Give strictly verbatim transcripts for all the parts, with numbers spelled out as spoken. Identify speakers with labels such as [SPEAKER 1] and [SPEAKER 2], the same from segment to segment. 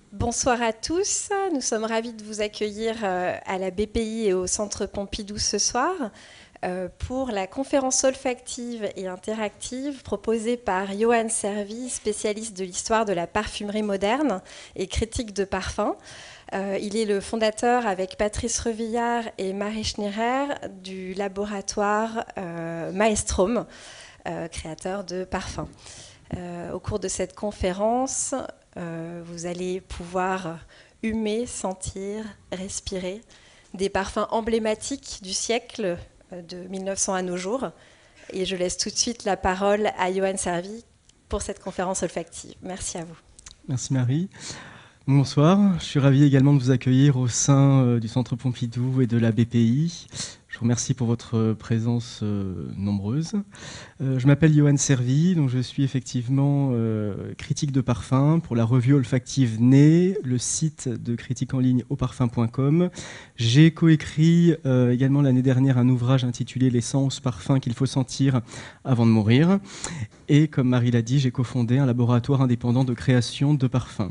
[SPEAKER 1] Bonsoir à tous, nous sommes ravis de vous accueillir euh, à la B P I et au Centre Pompidou ce soir euh, pour la conférence olfactive et interactive proposée par Johan Servi, spécialiste de l'histoire de la parfumerie moderne et critique de parfum. Euh, il est le fondateur avec Patrice Revillard et Marie Schnierer du laboratoire euh, Maestrom, euh, créateur de parfums. Euh, au cours de cette conférence, euh, vous allez pouvoir humer, sentir, respirer des parfums emblématiques du siècle euh, de mille neuf cents à nos jours. Et je laisse tout de suite la parole à Johan Servi pour cette conférence olfactive. Merci à vous.
[SPEAKER 2] Merci Marie. Bonsoir, je suis ravi également de vous accueillir au sein euh, du Centre Pompidou et de la B P I. Je vous remercie pour votre présence euh, nombreuse. Euh, je m'appelle Johan Servi, donc je suis effectivement euh, critique de parfum pour la revue olfactive Nez, le site de critique en ligne au parfum point com. J'ai coécrit euh, également l'année dernière un ouvrage intitulé « Les cent onze parfums qu'il faut sentir avant de mourir ». Et comme Marie l'a dit, j'ai cofondé un laboratoire indépendant de création de parfums.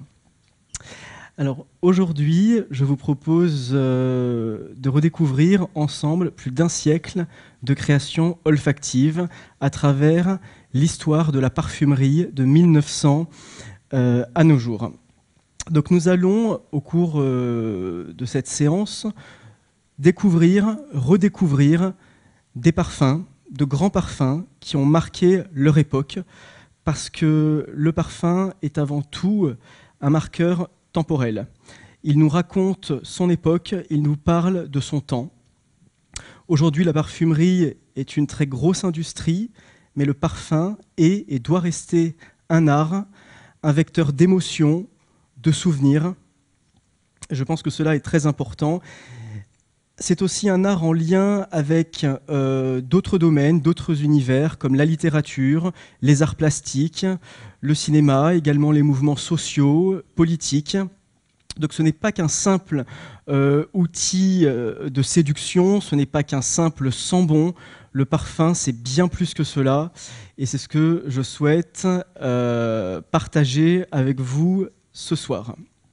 [SPEAKER 2] Alors aujourd'hui, je vous propose euh, de redécouvrir ensemble plus d'un siècle de création olfactive à travers l'histoire de la parfumerie de mille neuf cents euh, à nos jours. Donc nous allons, au cours euh, de cette séance, découvrir, redécouvrir des parfums, de grands parfums qui ont marqué leur époque, parce que le parfum est avant tout un marqueur temporel. Il nous raconte son époque, il nous parle de son temps. Aujourd'hui, la parfumerie est une très grosse industrie, mais le parfum est et doit rester un art, un vecteur d'émotion, de souvenirs. Je pense que cela est très important. C'est aussi un art en lien avec euh, d'autres domaines, d'autres univers, comme la littérature, les arts plastiques, le cinéma, également les mouvements sociaux, politiques. Donc ce n'est pas qu'un simple euh, outil euh, de séduction, ce n'est pas qu'un simple sambon. Le parfum, c'est bien plus que cela. Et c'est ce que je souhaite euh, partager avec vous ce soir.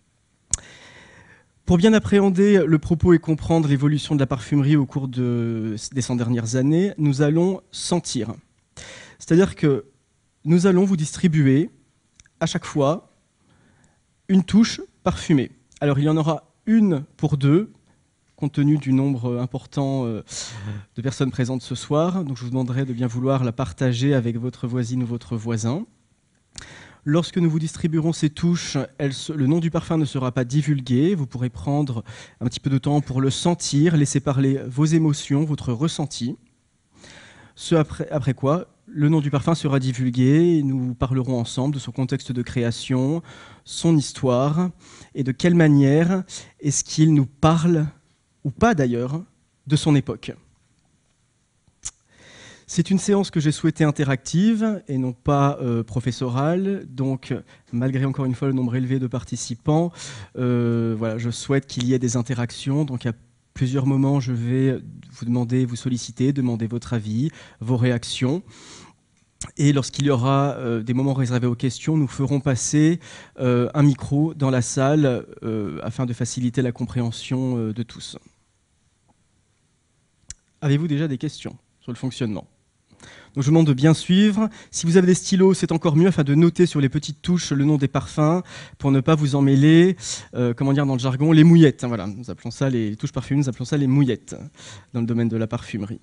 [SPEAKER 2] Pour bien appréhender le propos et comprendre l'évolution de la parfumerie au cours de, des cent dernières années, nous allons sentir. C'est-à-dire que nous allons vous distribuer à chaque fois une touche parfumée. Alors il y en aura une pour deux, compte tenu du nombre important de personnes présentes ce soir. Donc je vous demanderai de bien vouloir la partager avec votre voisine ou votre voisin. Lorsque nous vous distribuerons ces touches, elles, le nom du parfum ne sera pas divulgué. Vous pourrez prendre un petit peu de temps pour le sentir, laisser parler vos émotions, votre ressenti. Ce après, après quoi, le nom du parfum sera divulgué et nous parlerons ensemble de son contexte de création, son histoire et de quelle manière est-ce qu'il nous parle, ou pas d'ailleurs, de son époque. C'est une séance que j'ai souhaitée interactive et non pas euh, professorale. Donc, malgré encore une fois le nombre élevé de participants, euh, voilà, je souhaite qu'il y ait des interactions. Donc, à plusieurs moments, je vais vous demander, vous solliciter, demander votre avis, vos réactions. Et lorsqu'il y aura euh, des moments réservés aux questions, nous ferons passer euh, un micro dans la salle euh, afin de faciliter la compréhension euh, de tous. Avez-vous déjà des questions sur le fonctionnement ? Donc je vous demande de bien suivre. Si vous avez des stylos, c'est encore mieux afin de noter sur les petites touches le nom des parfums pour ne pas vous emmêler, euh, comment dire dans le jargon, les mouillettes. Hein, voilà, nous appelons ça les touches parfumées, nous appelons ça les mouillettes dans le domaine de la parfumerie.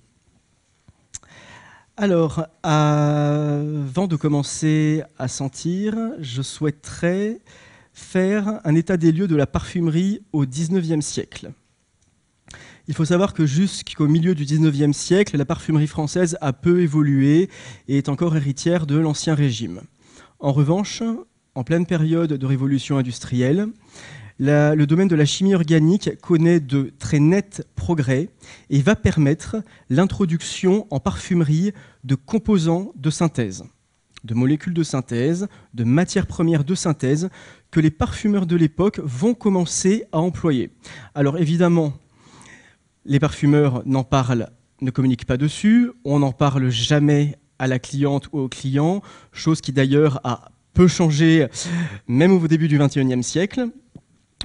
[SPEAKER 2] Alors, avant de commencer à sentir, je souhaiterais faire un état des lieux de la parfumerie au dix-neuvième siècle. Il faut savoir que jusqu'au milieu du dix-neuvième siècle, la parfumerie française a peu évolué et est encore héritière de l'Ancien Régime. En revanche, en pleine période de révolution industrielle, la, le domaine de la chimie organique connaît de très nets progrès et va permettre l'introduction en parfumerie de composants de synthèse, de molécules de synthèse, de matières premières de synthèse que les parfumeurs de l'époque vont commencer à employer. Alors évidemment, les parfumeurs n'en parlent, ne communiquent pas dessus, on n'en parle jamais à la cliente ou au client, chose qui d'ailleurs a peu changé même au début du vingt et unième siècle.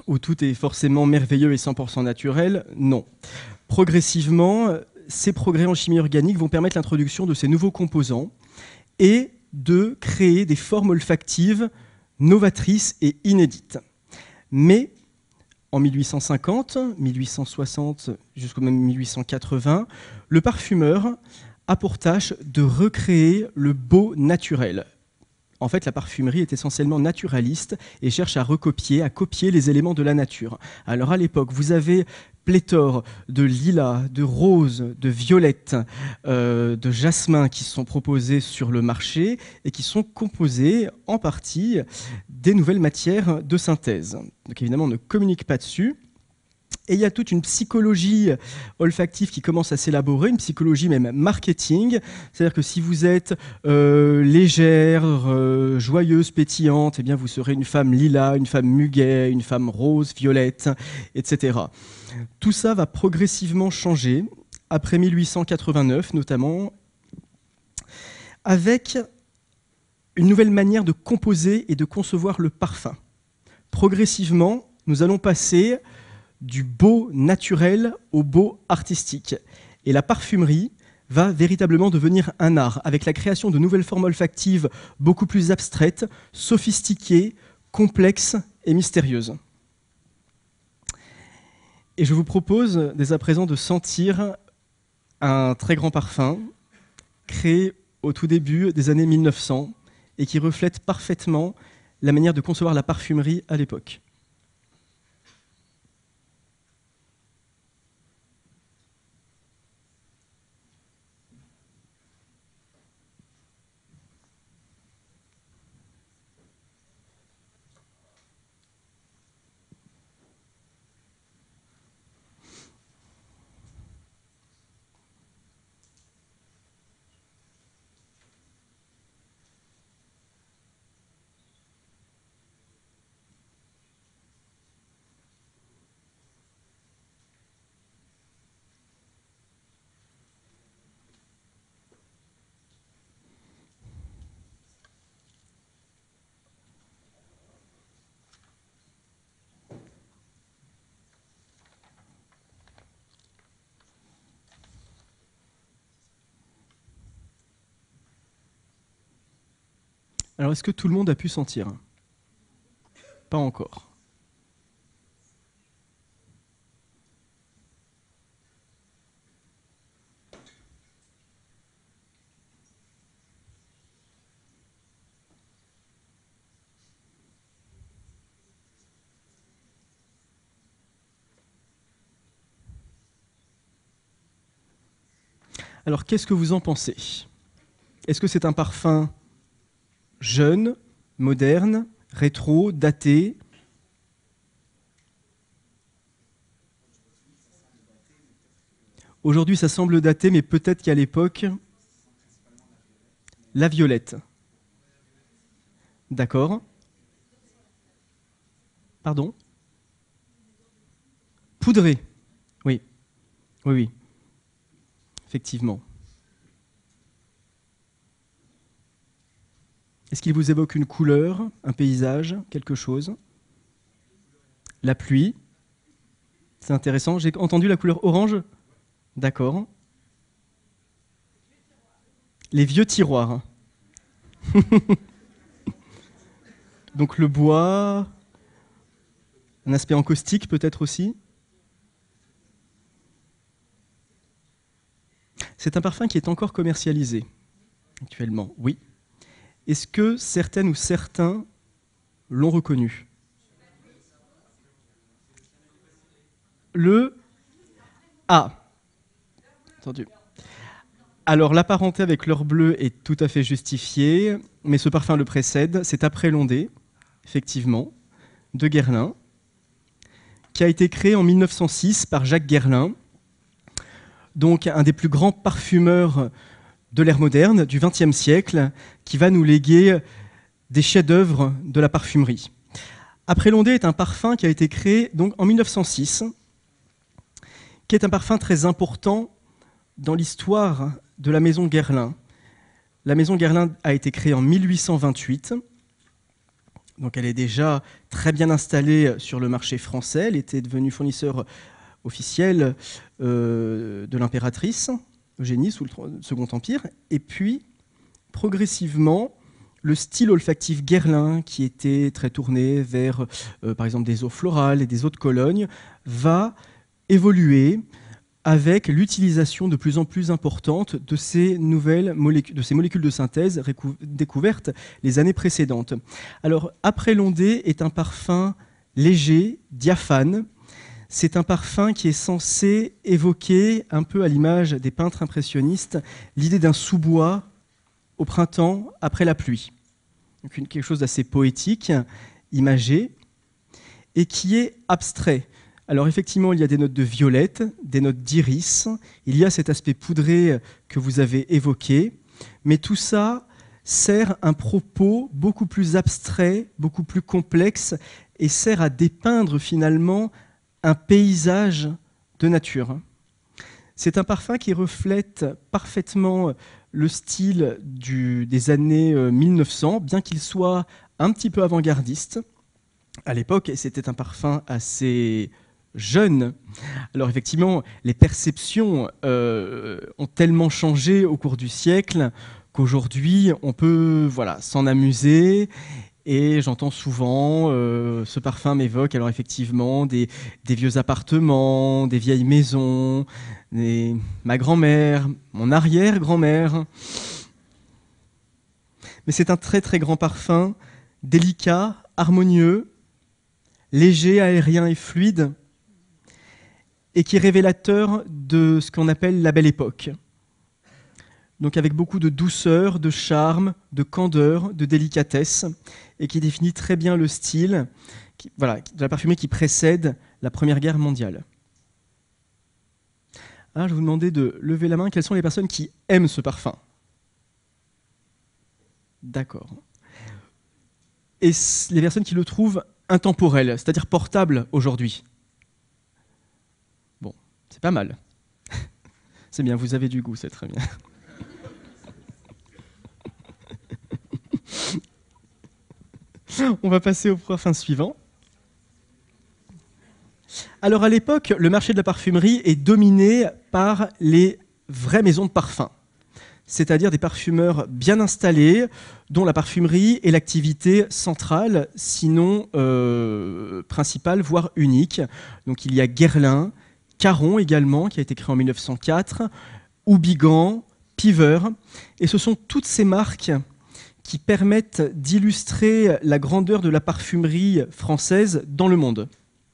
[SPEAKER 2] où tout est forcément merveilleux et cent pour cent naturel, non. Progressivement, ces progrès en chimie organique vont permettre l'introduction de ces nouveaux composants et de créer des formes olfactives novatrices et inédites. Mais en mille huit cent cinquante, mille huit cent soixante jusqu'au même mille huit cent quatre-vingts, le parfumeur a pour tâche de recréer le beau naturel. En fait, la parfumerie est essentiellement naturaliste et cherche à recopier, à copier les éléments de la nature. Alors à l'époque, vous avez pléthore de lilas, de roses, de violettes, euh, de jasmin qui sont proposés sur le marché et qui sont composés en partie des nouvelles matières de synthèse. Donc évidemment, on ne communique pas dessus. Et il y a toute une psychologie olfactive qui commence à s'élaborer, une psychologie même marketing. C'est-à-dire que si vous êtes euh, légère, euh, joyeuse, pétillante, eh bien vous serez une femme lilas, une femme muguet, une femme rose, violette, et cetera. Tout ça va progressivement changer, après mille huit cent quatre-vingt-neuf notamment, avec une nouvelle manière de composer et de concevoir le parfum. Progressivement, nous allons passer du beau naturel au beau artistique. Et la parfumerie va véritablement devenir un art, avec la création de nouvelles formes olfactives beaucoup plus abstraites, sophistiquées, complexes et mystérieuses. Et je vous propose dès à présent de sentir un très grand parfum créé au tout début des années mille neuf cents et qui reflète parfaitement la manière de concevoir la parfumerie à l'époque. Alors, est-ce que tout le monde a pu sentir? Pas encore. Alors, qu'est-ce que vous en pensez? Est-ce que c'est un parfum jeune, moderne, rétro, daté? Aujourd'hui, ça semble daté, mais peut-être qu'à l'époque, la violette. D'accord. Pardon? Poudré. Oui. Oui, oui. Effectivement. Est-ce qu'il vous évoque une couleur, un paysage, quelque chose? La pluie. C'est intéressant. J'ai entendu la couleur orange. D'accord. Les vieux tiroirs. Donc le bois, un aspect encaustique peut-être aussi. C'est un parfum qui est encore commercialisé actuellement, oui. Est-ce que certaines ou certains l'ont reconnu? Le A. Entendu. Alors, la parenté avec l'heure bleue est tout à fait justifiée, mais ce parfum le précède. C'est Après l'ondée, effectivement, de Guerlain, qui a été créé en mille neuf cent six par Jacques Guerlain, donc un des plus grands parfumeurs de l'ère moderne, du vingtième siècle, qui va nous léguer des chefs-d'œuvre de la parfumerie. Après l'ondée est un parfum qui a été créé donc, en mille neuf cent six, qui est un parfum très important dans l'histoire de la maison Guerlain. La maison Guerlain a été créée en mille huit cent vingt-huit Donc elle est déjà très bien installée sur le marché français. Elle était devenue fournisseur officiel euh, de l'impératrice Eugénie sous le Second Empire. Et puis, progressivement, le style olfactif guerlin, qui était très tourné vers, euh, par exemple, des eaux florales et des eaux de Cologne, va évoluer avec l'utilisation de plus en plus importante de ces nouvelles molécules, de ces molécules de synthèse découvertes les années précédentes. Alors, Après l'ondée est un parfum léger, diaphane. C'est un parfum qui est censé évoquer, un peu à l'image des peintres impressionnistes, l'idée d'un sous-bois au printemps après la pluie. Donc quelque chose d'assez poétique, imagé, et qui est abstrait. Alors effectivement, il y a des notes de violette, des notes d'iris, il y a cet aspect poudré que vous avez évoqué, mais tout ça sert un propos beaucoup plus abstrait, beaucoup plus complexe, et sert à dépeindre finalement un paysage de nature. C'est un parfum qui reflète parfaitement le style du, des années mille neuf cents, bien qu'il soit un petit peu avant-gardiste. À l'époque, c'était un parfum assez jeune. Alors effectivement, les perceptions euh, ont tellement changé au cours du siècle qu'aujourd'hui, on peut voilà, s'en amuser. Et j'entends souvent, euh, ce parfum m'évoque alors effectivement des, des vieux appartements, des vieilles maisons, des, ma grand-mère, mon arrière-grand-mère. Mais c'est un très très grand parfum, délicat, harmonieux, léger, aérien et fluide, et qui est révélateur de ce qu'on appelle la Belle Époque. Donc avec beaucoup de douceur, de charme, de candeur, de délicatesse, et qui définit très bien le style qui, voilà, de la parfumerie qui précède la Première Guerre mondiale. Alors, je vais vous demander de lever la main. Quelles sont les personnes qui aiment ce parfum? D'accord. Et les personnes qui le trouvent intemporel, c'est-à-dire portable aujourd'hui? Bon, c'est pas mal. C'est bien, vous avez du goût, c'est très bien. On va passer au parfum suivant. Alors à l'époque, le marché de la parfumerie est dominé par les vraies maisons de parfum, c'est-à-dire des parfumeurs bien installés, dont la parfumerie est l'activité centrale, sinon euh, principale, voire unique. Donc il y a Guerlain, Caron également, qui a été créé en mille neuf cent quatre, Houbigant, Piver, et ce sont toutes ces marques qui permettent d'illustrer la grandeur de la parfumerie française dans le monde.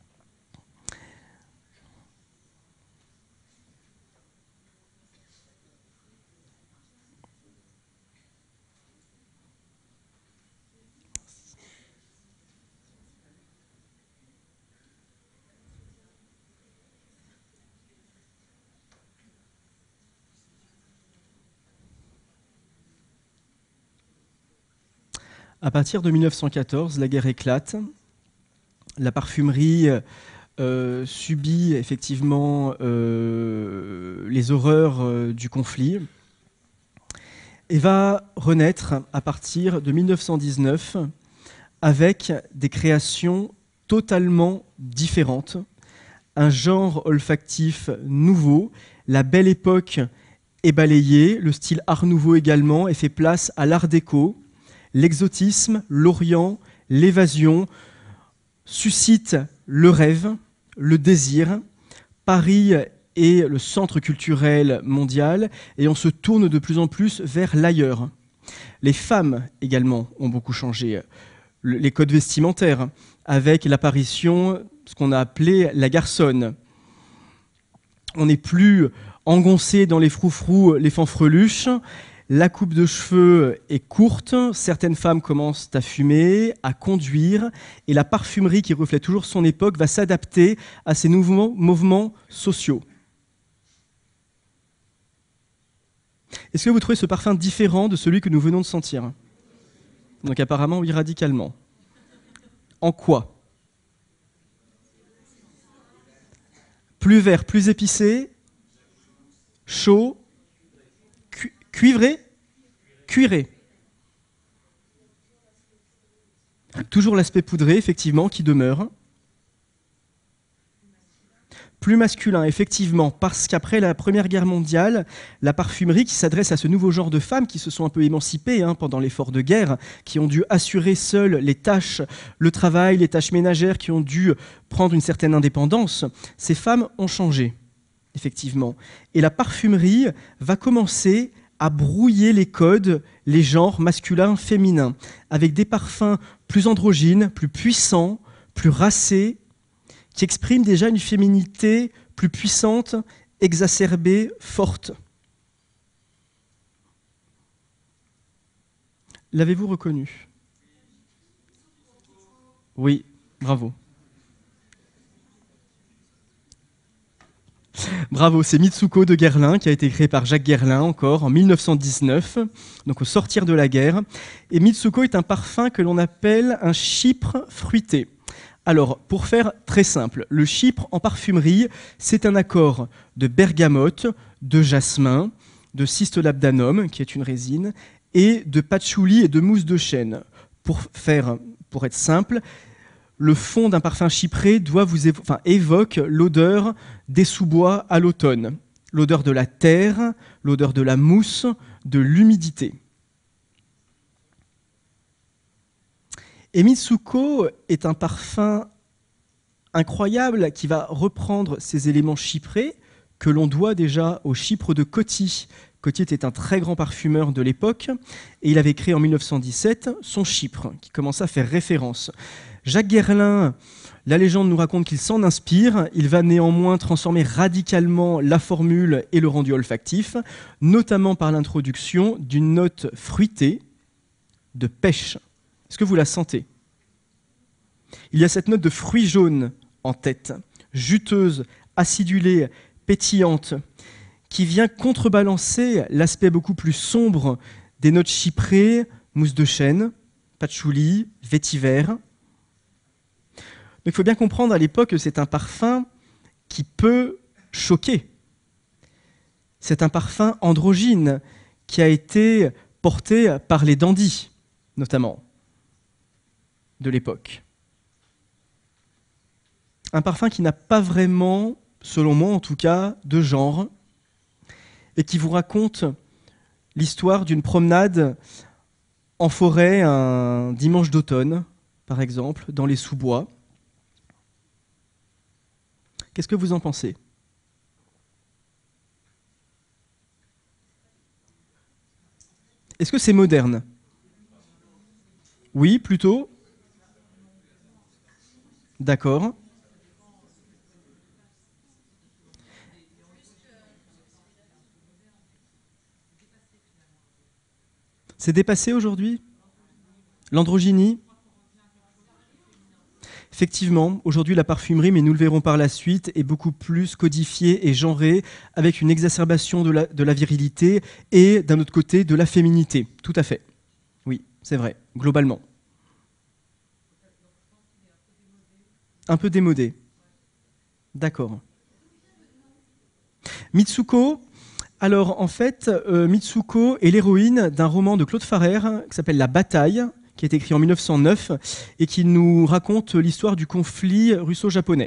[SPEAKER 2] À partir de mille neuf cent quatorze, la guerre éclate. La parfumerie euh, subit effectivement euh, les horreurs euh, du conflit et va renaître à partir de mille neuf cent dix-neuf avec des créations totalement différentes, un genre olfactif nouveau, la Belle Époque est balayée, le style Art Nouveau également, et fait place à l'Art déco. L'exotisme, l'Orient, l'évasion suscitent le rêve, le désir. Paris est le centre culturel mondial et on se tourne de plus en plus vers l'ailleurs. Les femmes également ont beaucoup changé. Les codes vestimentaires, avec l'apparition de ce qu'on a appelé la garçonne. On n'est plus engoncé dans les froufrous, les fanfreluches. La coupe de cheveux est courte, certaines femmes commencent à fumer, à conduire, et la parfumerie qui reflète toujours son époque va s'adapter à ces nouveaux mouvements sociaux. Est-ce que vous trouvez ce parfum différent de celui que nous venons de sentir? Donc apparemment, oui, radicalement. En quoi? Plus vert, plus épicé, chaud, cuivré, cuiré. Toujours l'aspect poudré, effectivement, qui demeure. Plus masculin, effectivement, parce qu'après la Première Guerre mondiale, la parfumerie qui s'adresse à ce nouveau genre de femmes qui se sont un peu émancipées hein, pendant l'effort de guerre, qui ont dû assurer seules les tâches, le travail, les tâches ménagères, qui ont dû prendre une certaine indépendance, ces femmes ont changé, effectivement. Et la parfumerie va commencer à brouiller les codes, les genres masculins, féminins, avec des parfums plus androgynes, plus puissants, plus racés, qui exprime déjà une féminité plus puissante, exacerbée, forte. L'avez-vous reconnu? Oui, bravo. Bravo, c'est Mitsuko de Guerlain, qui a été créé par Jacques Guerlain encore en mille neuf cent dix-neuf, donc au sortir de la guerre. Et Mitsuko est un parfum que l'on appelle un chypre fruité. Alors, pour faire très simple, le chypre en parfumerie, c'est un accord de bergamote, de jasmin, de cystolabdanum, qui est une résine, et de patchouli et de mousse de chêne. Pour faire, pour être simple, le fond d'un parfum chypré doit vous évo- enfin, évoque l'odeur des sous-bois à l'automne, l'odeur de la terre, l'odeur de la mousse, de l'humidité. Et Mitsuko est un parfum incroyable qui va reprendre ces éléments chyprés que l'on doit déjà au chypre de Coty. Coty était un très grand parfumeur de l'époque et il avait créé en mille neuf cent dix-sept son chypre qui commença à faire référence. Jacques Guerlain, la légende nous raconte qu'il s'en inspire. Il va néanmoins transformer radicalement la formule et le rendu olfactif, notamment par l'introduction d'une note fruitée de pêche. Est-ce que vous la sentez? Il y a cette note de fruits jaunes en tête, juteuse, acidulée, pétillante, qui vient contrebalancer l'aspect beaucoup plus sombre des notes chyprées, mousse de chêne, patchouli, vétiver. Donc, il faut bien comprendre à l'époque que c'est un parfum qui peut choquer. C'est un parfum androgyne qui a été porté par les dandys, notamment, de l'époque. Un parfum qui n'a pas vraiment, selon moi en tout cas, de genre, et qui vous raconte l'histoire d'une promenade en forêt un dimanche d'automne, par exemple, dans les sous-bois. Qu'est-ce que vous en pensez? Est-ce que c'est moderne? Oui, plutôt. D'accord. C'est dépassé aujourd'hui? L'androgynie? Effectivement, aujourd'hui la parfumerie, mais nous le verrons par la suite, est beaucoup plus codifiée et genrée, avec une exacerbation de la, de la virilité et, d'un autre côté, de la féminité. Tout à fait. Oui, c'est vrai, globalement. Un peu démodé. D'accord. Mitsuko, alors en fait, euh, Mitsuko est l'héroïne d'un roman de Claude Farrer qui s'appelle La Bataille, qui a été écrit en mille neuf cent neuf et qui nous raconte l'histoire du conflit russo-japonais.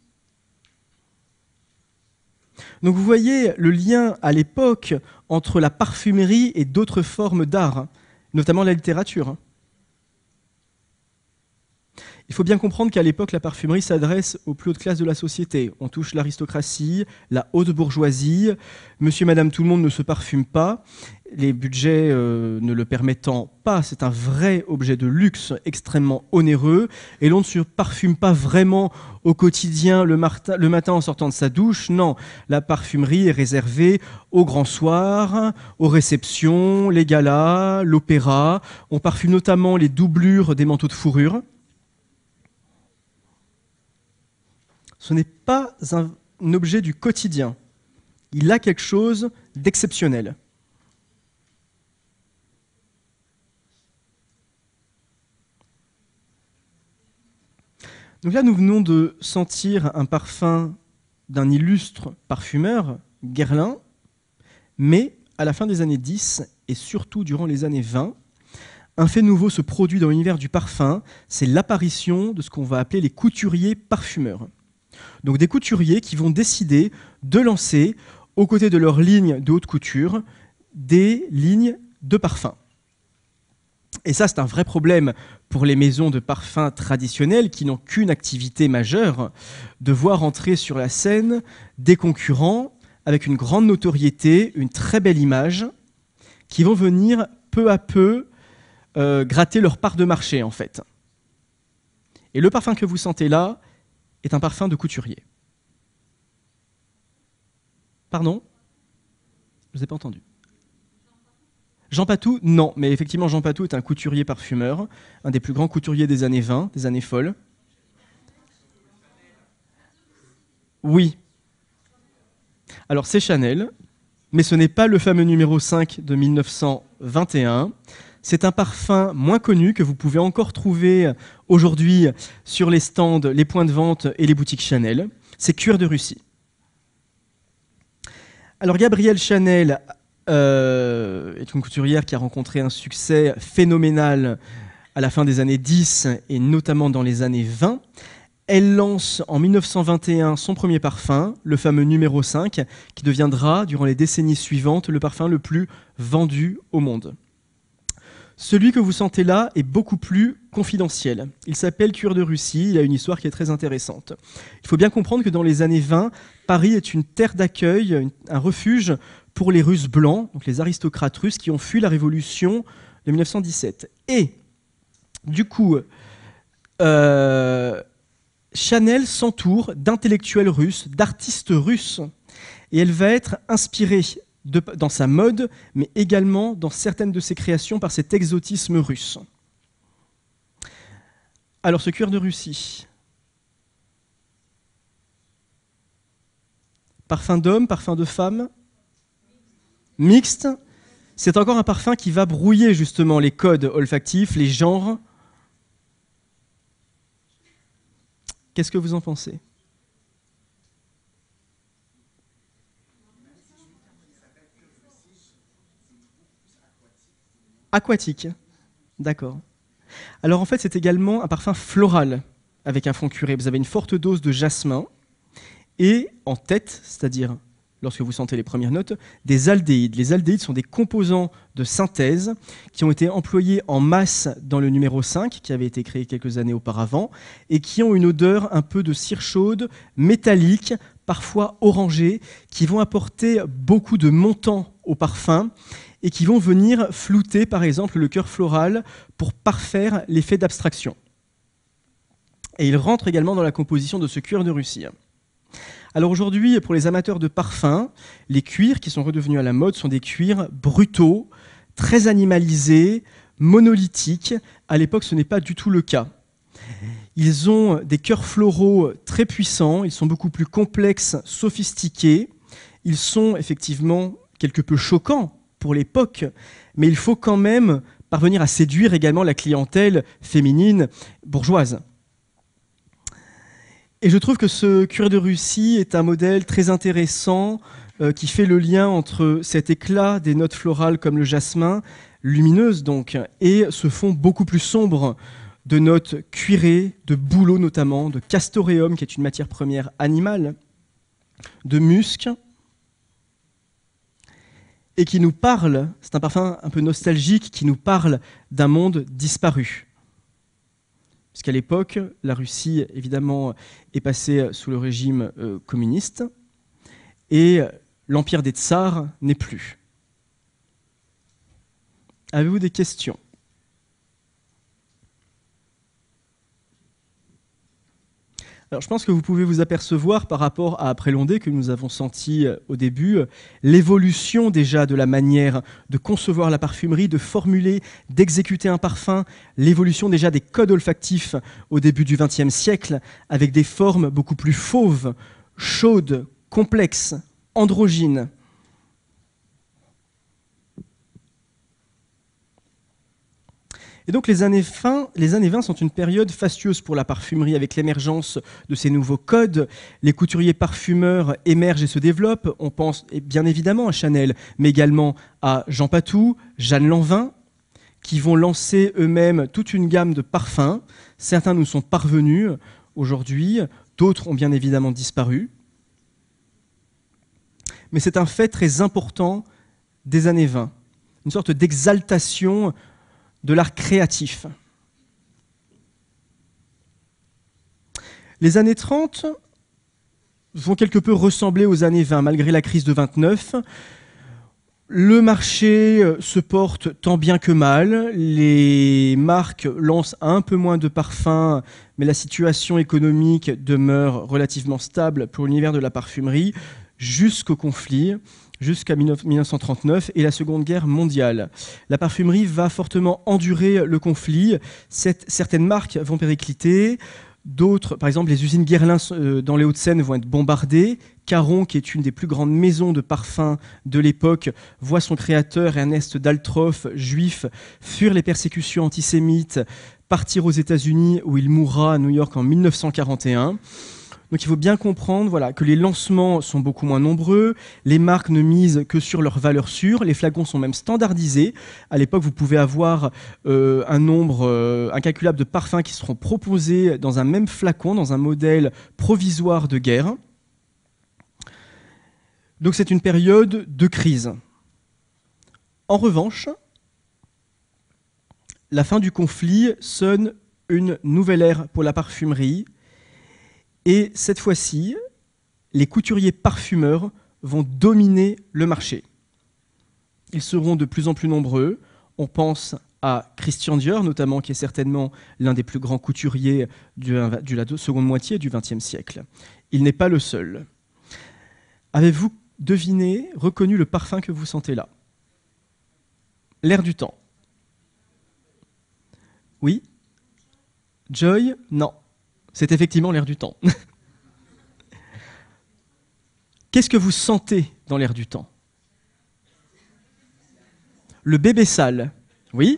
[SPEAKER 2] Donc vous voyez le lien à l'époque entre la parfumerie et d'autres formes d'art, notamment la littérature. Il faut bien comprendre qu'à l'époque, la parfumerie s'adresse aux plus hautes classes de la société. On touche l'aristocratie, la haute bourgeoisie. Monsieur, madame, tout le monde ne se parfume pas. Les budgets euh, ne le permettant pas, c'est un vrai objet de luxe extrêmement onéreux. Et l'on ne se parfume pas vraiment au quotidien, le, martin, le matin en sortant de sa douche. Non, la parfumerie est réservée aux grands soirs, aux réceptions, les galas, l'opéra. On parfume notamment les doublures des manteaux de fourrure. Ce n'est pas un, un objet du quotidien. Il a quelque chose d'exceptionnel. Donc là, nous venons de sentir un parfum d'un illustre parfumeur, Guerlain, mais à la fin des années dix et surtout durant les années vingt, un fait nouveau se produit dans l'univers du parfum, c'est l'apparition de ce qu'on va appeler les couturiers parfumeurs. Donc des couturiers qui vont décider de lancer, aux côtés de leurs lignes de haute couture, des lignes de parfum. Et ça, c'est un vrai problème pour les maisons de parfums traditionnelles qui n'ont qu'une activité majeure, de voir entrer sur la scène des concurrents avec une grande notoriété, une très belle image, qui vont venir peu à peu euh, gratter leur part de marché, en fait. Et le parfum que vous sentez là est un parfum de couturier. Pardon? Je ne vous ai pas entendu. Jean Patou, non, mais effectivement Jean Patou est un couturier parfumeur, un des plus grands couturiers des années vingt, des années folles. Oui. Alors c'est Chanel, mais ce n'est pas le fameux numéro cinq de mille neuf cent vingt et un. C'est un parfum moins connu que vous pouvez encore trouver aujourd'hui sur les stands, les points de vente et les boutiques Chanel. C'est Cuir de Russie. Alors Gabrielle Chanel euh, est une couturière qui a rencontré un succès phénoménal à la fin des années dix et notamment dans les années vingt. Elle lance en mille neuf cent vingt et un son premier parfum, le fameux numéro cinq, qui deviendra, durant les décennies suivantes, le parfum le plus vendu au monde. Celui que vous sentez là est beaucoup plus confidentiel. Il s'appelle Cuir de Russie, il a une histoire qui est très intéressante. Il faut bien comprendre que dans les années vingt, Paris est une terre d'accueil, un refuge pour les Russes blancs, donc les aristocrates russes qui ont fui la révolution de mille neuf cent dix-sept. Et, du coup, euh, Chanel s'entoure d'intellectuels russes, d'artistes russes, et elle va être inspirée de, dans sa mode, mais également dans certaines de ses créations par cet exotisme russe. Alors, ce cuir de Russie, parfum d'homme, parfum de femme, mixte, c'est encore un parfum qui va brouiller justement les codes olfactifs, les genres. Qu'est-ce que vous en pensez ? Aquatique, d'accord. Alors en fait, c'est également un parfum floral avec un fond curé. Vous avez une forte dose de jasmin et en tête, c'est-à-dire lorsque vous sentez les premières notes, des aldéhydes. Les aldéhydes sont des composants de synthèse qui ont été employés en masse dans le numéro cinq, qui avait été créé quelques années auparavant, et qui ont une odeur un peu de cire chaude, métallique, parfois orangée, qui vont apporter beaucoup de montant au parfum et qui vont venir flouter, par exemple, le cœur floral pour parfaire l'effet d'abstraction. Et il rentre également dans la composition de ce cuir de Russie. Alors aujourd'hui, pour les amateurs de parfums, les cuirs qui sont redevenus à la mode sont des cuirs brutaux, très animalisés, monolithiques. À l'époque, ce n'est pas du tout le cas. Ils ont des cœurs floraux très puissants, ils sont beaucoup plus complexes, sophistiqués. Ils sont effectivement quelque peu choquants pour l'époque, mais il faut quand même parvenir à séduire également la clientèle féminine bourgeoise. Et je trouve que ce cuir de Russie est un modèle très intéressant euh, qui fait le lien entre cet éclat des notes florales comme le jasmin, lumineuse donc, et ce fond beaucoup plus sombre de notes cuirées, de bouleau notamment, de castoreum qui est une matière première animale, de musc, et qui nous parle, c'est un parfum un peu nostalgique, qui nous parle d'un monde disparu. Puisqu'à l'époque, la Russie, évidemment, est passée sous le régime euh, communiste, et l'empire des tsars n'est plus. Avez-vous des questions ? Alors, je pense que vous pouvez vous apercevoir par rapport à Après l'ondée que nous avons senti au début, l'évolution déjà de la manière de concevoir la parfumerie, de formuler, d'exécuter un parfum, l'évolution déjà des codes olfactifs au début du vingtième siècle, avec des formes beaucoup plus fauves, chaudes, complexes, androgynes. Et donc les années, fin, les années vingt sont une période fastueuse pour la parfumerie avec l'émergence de ces nouveaux codes. Les couturiers parfumeurs émergent et se développent. On pense bien évidemment à Chanel, mais également à Jean Patou, Jeanne Lanvin, qui vont lancer eux-mêmes toute une gamme de parfums. Certains nous sont parvenus aujourd'hui, d'autres ont bien évidemment disparu. Mais c'est un fait très important des années vingt, une sorte d'exaltation de l'art créatif. Les années trente vont quelque peu ressembler aux années vingt, malgré la crise de vingt-neuf. Le marché se porte tant bien que mal, les marques lancent un peu moins de parfums, mais la situation économique demeure relativement stable pour l'univers de la parfumerie jusqu'au conflit, jusqu'à mille neuf cent trente-neuf et la Seconde Guerre mondiale. La parfumerie va fortement endurer le conflit, Cette, certaines marques vont péricliter, d'autres, par exemple les usines Guerlain dans les Hauts-de-Seine vont être bombardées. Caron, qui est une des plus grandes maisons de parfums de l'époque, voit son créateur Ernest Daltroff, juif, fuir les persécutions antisémites, partir aux États-Unis où il mourra à New York en mille neuf cent quarante et un. Donc il faut bien comprendre voilà, que les lancements sont beaucoup moins nombreux, les marques ne misent que sur leurs valeurs sûres, les flacons sont même standardisés. À l'époque, vous pouvez avoir euh, un nombre euh, incalculable de parfums qui seront proposés dans un même flacon, dans un modèle provisoire de guerre. Donc c'est une période de crise. En revanche, la fin du conflit sonne une nouvelle ère pour la parfumerie. Et cette fois-ci, les couturiers parfumeurs vont dominer le marché. Ils seront de plus en plus nombreux. On pense à Christian Dior, notamment, qui est certainement l'un des plus grands couturiers de la seconde moitié du vingtième siècle. Il n'est pas le seul. Avez-vous deviné, reconnu le parfum que vous sentez là? L'air du temps. Oui? Joy? Non. C'est effectivement l'air du temps. Qu'est-ce que vous sentez dans l'air du temps? Le bébé sale. Oui?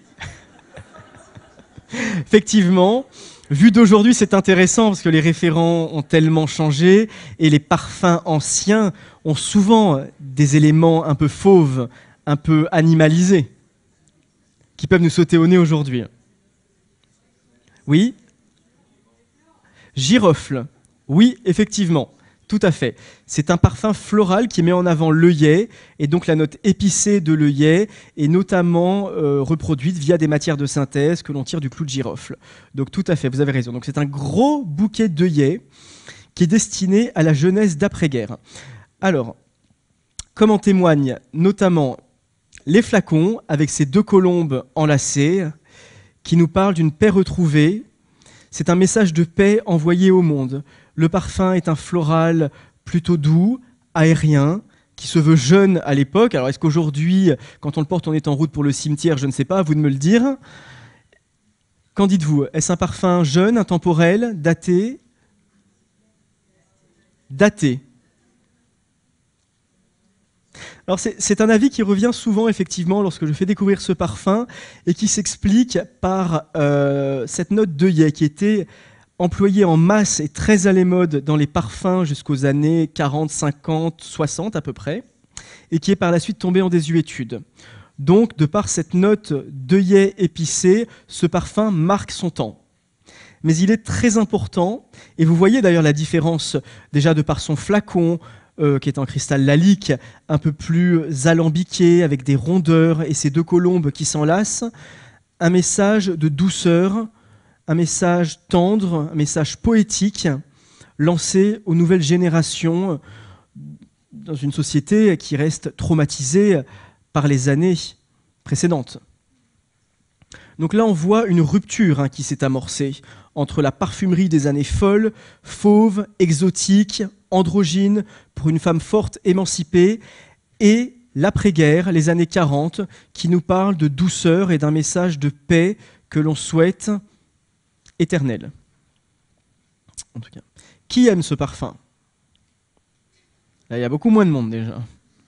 [SPEAKER 2] Effectivement, vu d'aujourd'hui, c'est intéressant parce que les référents ont tellement changé et les parfums anciens ont souvent des éléments un peu fauves, un peu animalisés, qui peuvent nous sauter au nez aujourd'hui. Oui? Girofle, oui, effectivement, tout à fait. C'est un parfum floral qui met en avant l'œillet, et donc la note épicée de l'œillet est notamment euh, reproduite via des matières de synthèse que l'on tire du clou de girofle. Donc tout à fait, vous avez raison. Donc c'est un gros bouquet d'œillet qui est destiné à la jeunesse d'après-guerre. Alors, comme en témoignent notamment les flacons avec ces deux colombes enlacées qui nous parlent d'une paix retrouvée. C'est un message de paix envoyé au monde. Le parfum est un floral plutôt doux, aérien, qui se veut jeune à l'époque. Alors est-ce qu'aujourd'hui, quand on le porte, on est en route pour le cimetière? Je ne sais pas, à vous de me le dire. Qu'en dites-vous? Est-ce un parfum jeune, intemporel, daté? Daté. Alors c'est un avis qui revient souvent effectivement lorsque je fais découvrir ce parfum et qui s'explique par euh, cette note d'œillet qui était employée en masse et très à la mode dans les parfums jusqu'aux années quarante, cinquante, soixante à peu près et qui est par la suite tombée en désuétude. Donc de par cette note d'œillet épicé, ce parfum marque son temps. Mais il est très important et vous voyez d'ailleurs la différence déjà de par son flacon, Euh, qui est en cristal lalique, un peu plus alambiqué, avec des rondeurs et ces deux colombes qui s'enlacent, un message de douceur, un message tendre, un message poétique, lancé aux nouvelles générations dans une société qui reste traumatisée par les années précédentes. Donc là, on voit une rupture hein, qui s'est amorcée entre la parfumerie des années folles, fauve, exotique, androgyne, pour une femme forte, émancipée, et l'après-guerre, les années quarante, qui nous parlent de douceur et d'un message de paix que l'on souhaite éternel. En tout cas, qui aime ce parfum? Là, il y a beaucoup moins de monde déjà.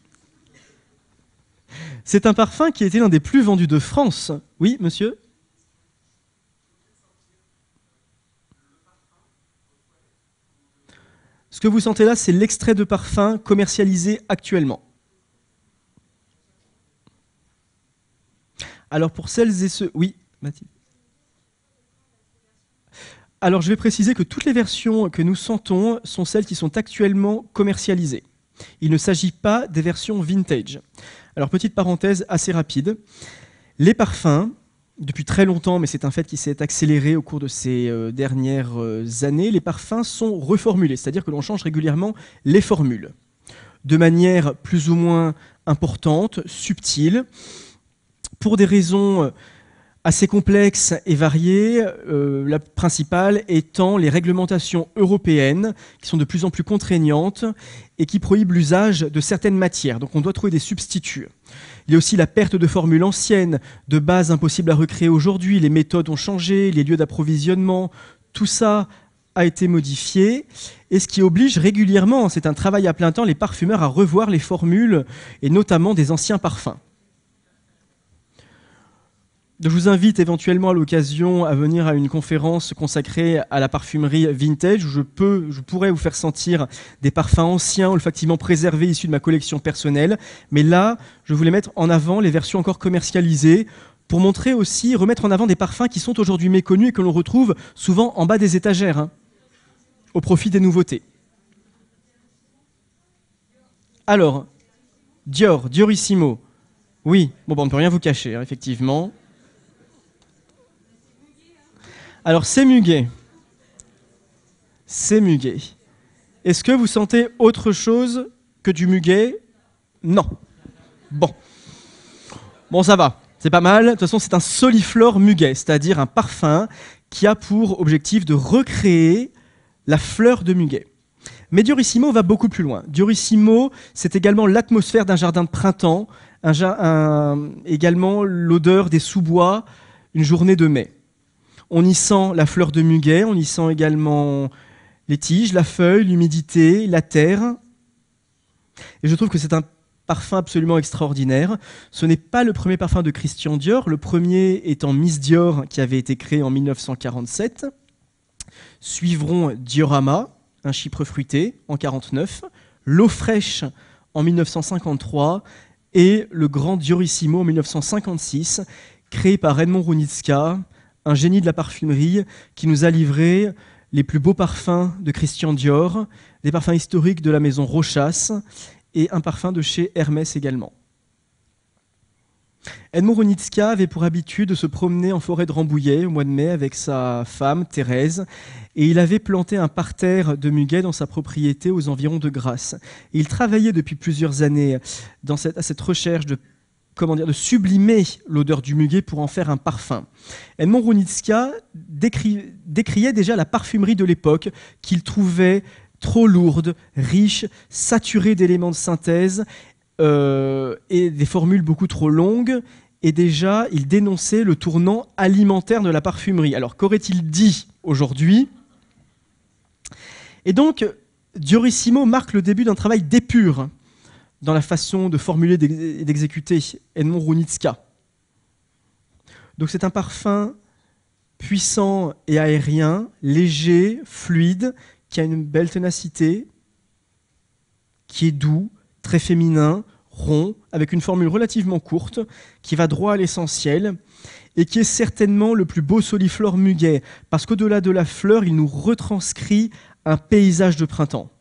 [SPEAKER 2] C'est un parfum qui était l'un des plus vendus de France. Oui, monsieur? Ce que vous sentez là, c'est l'extrait de parfum commercialisé actuellement. Alors pour celles et ceux... Oui, Mathilde. Alors je vais préciser que toutes les versions que nous sentons sont celles qui sont actuellement commercialisées. Il ne s'agit pas des versions vintage. Alors petite parenthèse assez rapide. Les parfums, depuis très longtemps, mais c'est un fait qui s'est accéléré au cours de ces euh, dernières euh, années, les parfums sont reformulés, c'est-à-dire que l'on change régulièrement les formules, de manière plus ou moins importante, subtile, pour des raisons euh, assez complexes et variées, euh, la principale étant les réglementations européennes, qui sont de plus en plus contraignantes et qui prohibent l'usage de certaines matières. Donc on doit trouver des substituts. Il y a aussi la perte de formules anciennes, de bases impossibles à recréer aujourd'hui, les méthodes ont changé, les lieux d'approvisionnement, tout ça a été modifié, et ce qui oblige régulièrement, c'est un travail à plein temps, les parfumeurs à revoir les formules, et notamment des anciens parfums. Je vous invite éventuellement à l'occasion à venir à une conférence consacrée à la parfumerie vintage, où je, peux, je pourrais vous faire sentir des parfums anciens, olfactivement préservés, issus de ma collection personnelle. Mais là, je voulais mettre en avant les versions encore commercialisées, pour montrer aussi, remettre en avant des parfums qui sont aujourd'hui méconnus et que l'on retrouve souvent en bas des étagères, hein, au profit des nouveautés. Alors, Dior, Diorissimo. Oui, bon, bon on ne peut rien vous cacher, hein, effectivement. Alors, c'est muguet. C'est muguet. Est-ce que vous sentez autre chose que du muguet? Non. Bon. Bon, ça va. C'est pas mal. De toute façon, c'est un soliflore muguet, c'est-à-dire un parfum qui a pour objectif de recréer la fleur de muguet. Mais Diorissimo va beaucoup plus loin. Diorissimo, c'est également l'atmosphère d'un jardin de printemps, un, un, également l'odeur des sous-bois, une journée de mai. On y sent la fleur de muguet, on y sent également les tiges, la feuille, l'humidité, la terre. Et je trouve que c'est un parfum absolument extraordinaire. Ce n'est pas le premier parfum de Christian Dior, le premier étant Miss Dior qui avait été créé en mille neuf cent quarante-sept. Suivront Diorama, un chypre fruité, en mille neuf cent quarante-neuf, L'eau fraîche en mille neuf cent cinquante-trois et le grand Diorissimo en mille neuf cent cinquante-six, créé par Edmond Rounicka, un génie de la parfumerie qui nous a livré les plus beaux parfums de Christian Dior, des parfums historiques de la maison Rochas et un parfum de chez Hermès également. Edmond Rounicka avait pour habitude de se promener en forêt de Rambouillet au mois de mai avec sa femme Thérèse, et il avait planté un parterre de muguet dans sa propriété aux environs de Grasse. Et il travaillait depuis plusieurs années dans cette, à cette recherche de comment dire, de sublimer l'odeur du muguet pour en faire un parfum. Edmond Rounicka décri, décriait déjà la parfumerie de l'époque qu'il trouvait trop lourde, riche, saturée d'éléments de synthèse euh, et des formules beaucoup trop longues. Et déjà, il dénonçait le tournant alimentaire de la parfumerie. Alors, qu'aurait-il dit aujourd'hui? Et donc, Diorissimo marque le début d'un travail d'épure dans la façon de formuler et d'exécuter Edmond Rounicka. Donc c'est un parfum puissant et aérien, léger, fluide, qui a une belle ténacité, qui est doux, très féminin, rond, avec une formule relativement courte, qui va droit à l'essentiel, et qui est certainement le plus beau soliflore muguet, parce qu'au-delà de la fleur, il nous retranscrit un paysage de printemps.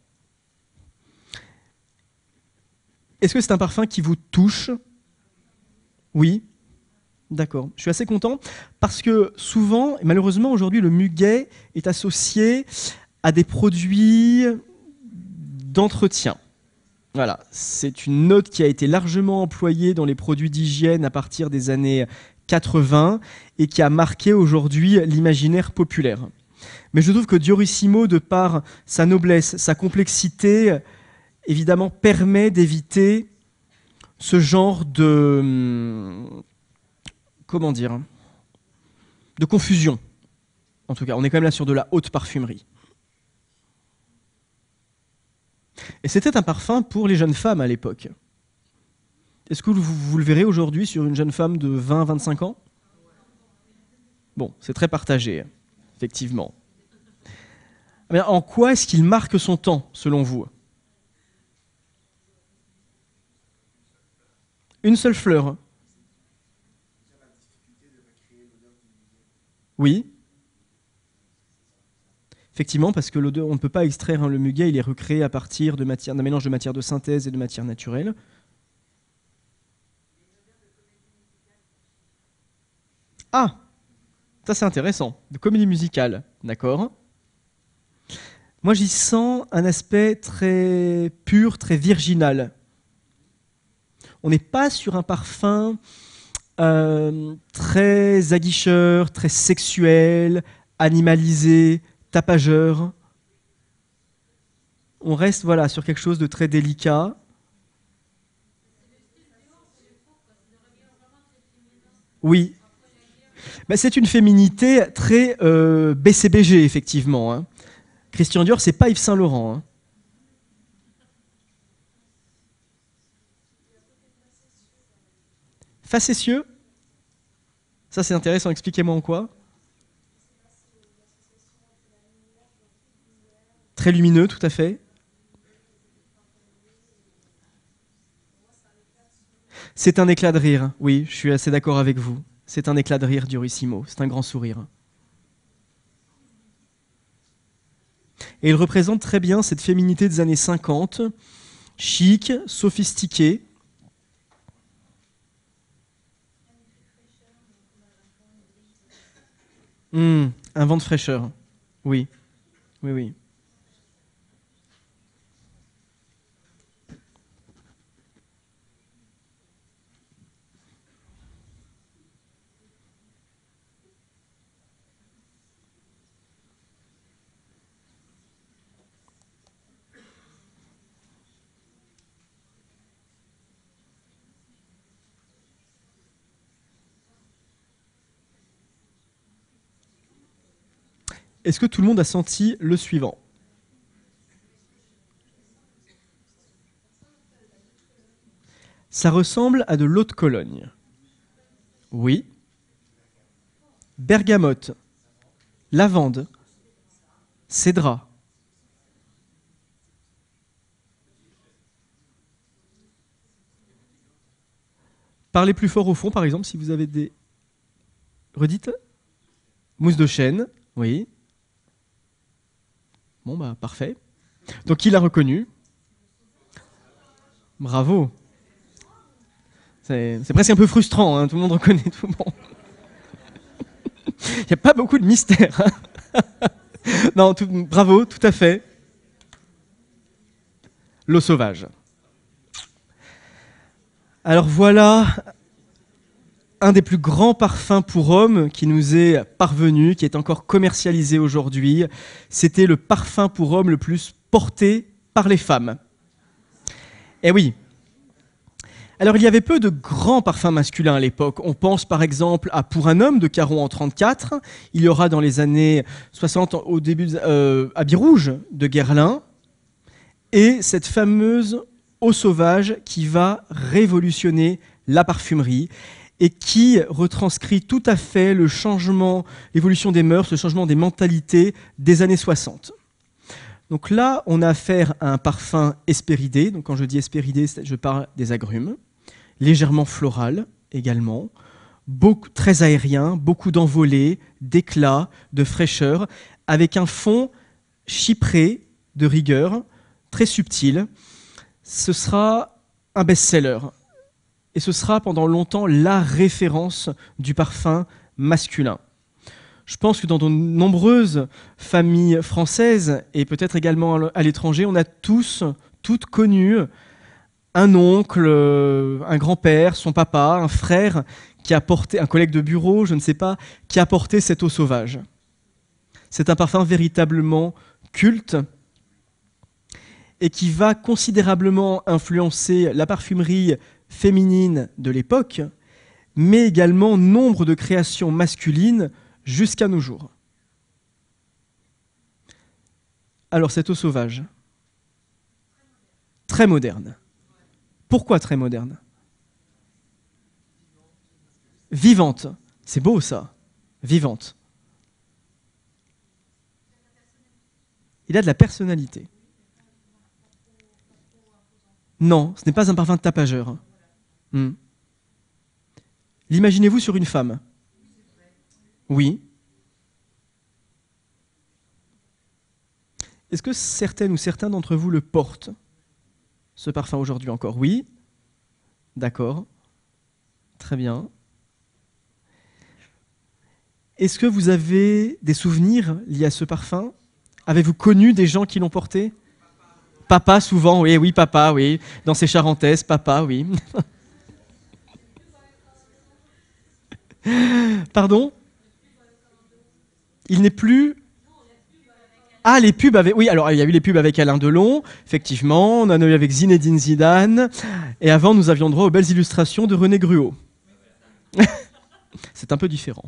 [SPEAKER 2] Est-ce que c'est un parfum qui vous touche? Oui. D'accord. Je suis assez content parce que souvent, et malheureusement aujourd'hui, le muguet est associé à des produits d'entretien. Voilà, c'est une note qui a été largement employée dans les produits d'hygiène à partir des années quatre-vingts et qui a marqué aujourd'hui l'imaginaire populaire. Mais je trouve que Diorissimo, de par sa noblesse, sa complexité, évidemment, permet d'éviter ce genre de, comment dire, de confusion. En tout cas, on est quand même là sur de la haute parfumerie. Et c'était un parfum pour les jeunes femmes à l'époque. Est-ce que vous, vous le verrez aujourd'hui sur une jeune femme de vingt à vingt-cinq ans? Bon, c'est très partagé, effectivement. Mais en quoi est-ce qu'il marque son temps, selon vous? Une seule fleur. Oui. Effectivement, parce que l'odeur, on ne peut pas extraire hein, le muguet, il est recréé à partir de matière, d'un mélange de matière de synthèse et de matière naturelle. Ah, ça c'est intéressant. De comédie musicale, d'accord. Moi j'y sens un aspect très pur, très virginal. On n'est pas sur un parfum euh, très aguicheur, très sexuel, animalisé, tapageur. On reste voilà, sur quelque chose de très délicat. Oui. Ben, c'est une féminité très euh, B C B G, effectivement. Hein. Christian Dior, c'est pas Yves Saint Laurent. Hein. Facétieux. Ça, c'est intéressant. Expliquez-moi en quoi. Très lumineux, tout à fait. C'est un éclat de rire. Oui, je suis assez d'accord avec vous. C'est un éclat de rire, Durissimo. C'est un grand sourire. Et il représente très bien cette féminité des années cinquante, chic, sophistiquée. Mmh, un vent de fraîcheur. Oui, oui, oui. Est-ce que tout le monde a senti le suivant? Ça ressemble à de l'eau de Cologne. Oui. Bergamote. Lavande. Cédra. Parlez plus fort au fond, par exemple, si vous avez des... Redites. Mousse de chêne. Oui. Bon, bah, parfait. Donc, qui l'a reconnu? Bravo. C'est presque un peu frustrant, hein, tout le monde reconnaît tout le monde. Il n'y a pas beaucoup de mystère. Hein. Non, tout, bravo, tout à fait. L'eau sauvage. Alors voilà un des plus grands parfums pour hommes qui nous est parvenu, qui est encore commercialisé aujourd'hui. C'était le parfum pour hommes le plus porté par les femmes. Eh oui. Alors il y avait peu de grands parfums masculins à l'époque. On pense par exemple à Pour un homme de Caron en trente-quatre. Il y aura dans les années soixante, au début, euh, Habit rouge de Guerlain. Et cette fameuse eau sauvage qui va révolutionner la parfumerie et qui retranscrit tout à fait le changement, l'évolution des mœurs, le changement des mentalités des années soixante. Donc là, on a affaire à un parfum hespéridé. Donc quand je dis hespéridé, je parle des agrumes. Légèrement floral également. Beaucoup, très aérien, beaucoup d'envolées, d'éclat, de fraîcheur, avec un fond chypré de rigueur, très subtil. Ce sera un best-seller. Et ce sera pendant longtemps la référence du parfum masculin. Je pense que dans de nombreuses familles françaises, et peut-être également à l'étranger, on a tous, toutes connu un oncle, un grand-père, son papa, un frère, qui a porté, un collègue de bureau, je ne sais pas, qui a porté cette eau sauvage. C'est un parfum véritablement culte et qui va considérablement influencer la parfumerie féminine de l'époque, mais également nombre de créations masculines jusqu'à nos jours. Alors cette eau sauvage, très moderne. Pourquoi très moderne? Vivante. C'est beau ça. Vivante. Il a de la personnalité. Non, ce n'est pas un parfum de tapageur. Hmm. L'imaginez-vous sur une femme? Oui. Est-ce que certaines ou certains d'entre vous le portent, ce parfum aujourd'hui encore? Oui? D'accord. Très bien. Est-ce que vous avez des souvenirs liés à ce parfum? Avez-vous connu des gens qui l'ont porté? Papa, souvent, oui, oui, papa, oui. Dans ses charentaises, papa, oui. Pardon? Il n'est plus... Ah, les pubs avec... Oui, alors il y a eu les pubs avec Alain Delon, effectivement. On en a eu avec Zinedine Zidane. Et avant, nous avions droit aux belles illustrations de René Gruot. C'est un peu différent.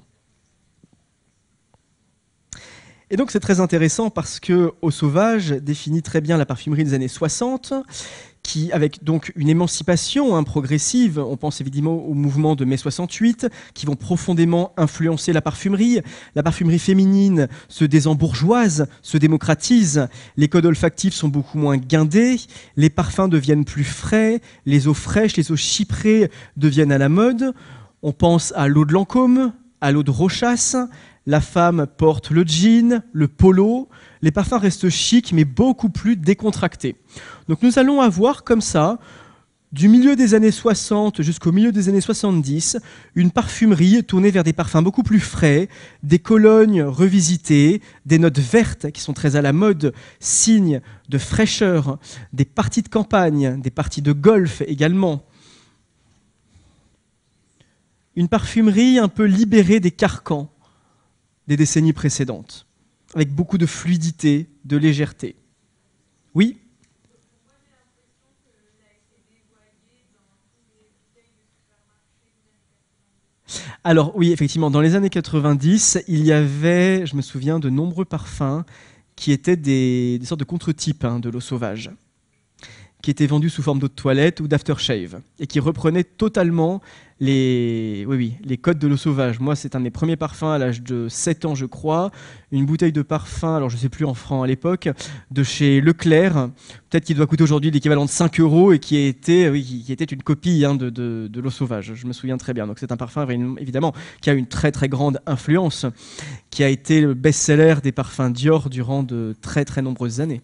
[SPEAKER 2] Et donc c'est très intéressant parce que Eau Sauvage définit très bien la parfumerie des années soixante, qui, avec donc une émancipation hein, progressive, on pense évidemment au mouvement de mai soixante-huit, qui vont profondément influencer la parfumerie. La parfumerie féminine se désembourgeoise, se démocratise, les codes olfactifs sont beaucoup moins guindés, les parfums deviennent plus frais, les eaux fraîches, les eaux chyprées deviennent à la mode. On pense à l'eau de Lancôme, à l'eau de Rochas. La femme porte le jean, le polo. Les parfums restent chics, mais beaucoup plus décontractés. Donc nous allons avoir comme ça, du milieu des années soixante jusqu'au milieu des années soixante-dix, une parfumerie tournée vers des parfums beaucoup plus frais, des colognes revisitées, des notes vertes qui sont très à la mode, signes de fraîcheur, des parties de campagne, des parties de golf également. Une parfumerie un peu libérée des carcans des décennies précédentes, avec beaucoup de fluidité, de légèreté. Oui? Alors oui, effectivement, dans les années quatre-vingt-dix, il y avait, je me souviens, de nombreux parfums qui étaient des, des sortes de contre-types hein, de l'eau sauvage, qui étaient vendus sous forme d'eau de toilette ou d'aftershave, et qui reprenaient totalement les, oui, oui, les codes de l'eau sauvage. Moi, c'est un de mes premiers parfums à l'âge de sept ans, je crois. Une bouteille de parfum, alors je ne sais plus en francs à l'époque, de chez Leclerc, peut-être qu'il doit coûter aujourd'hui l'équivalent de cinq euros, et qui, a été, oui, qui était une copie hein, de, de, de l'eau sauvage. Je me souviens très bien. Donc c'est un parfum, évidemment, qui a une très très grande influence, qui a été le best-seller des parfums Dior durant de très très nombreuses années.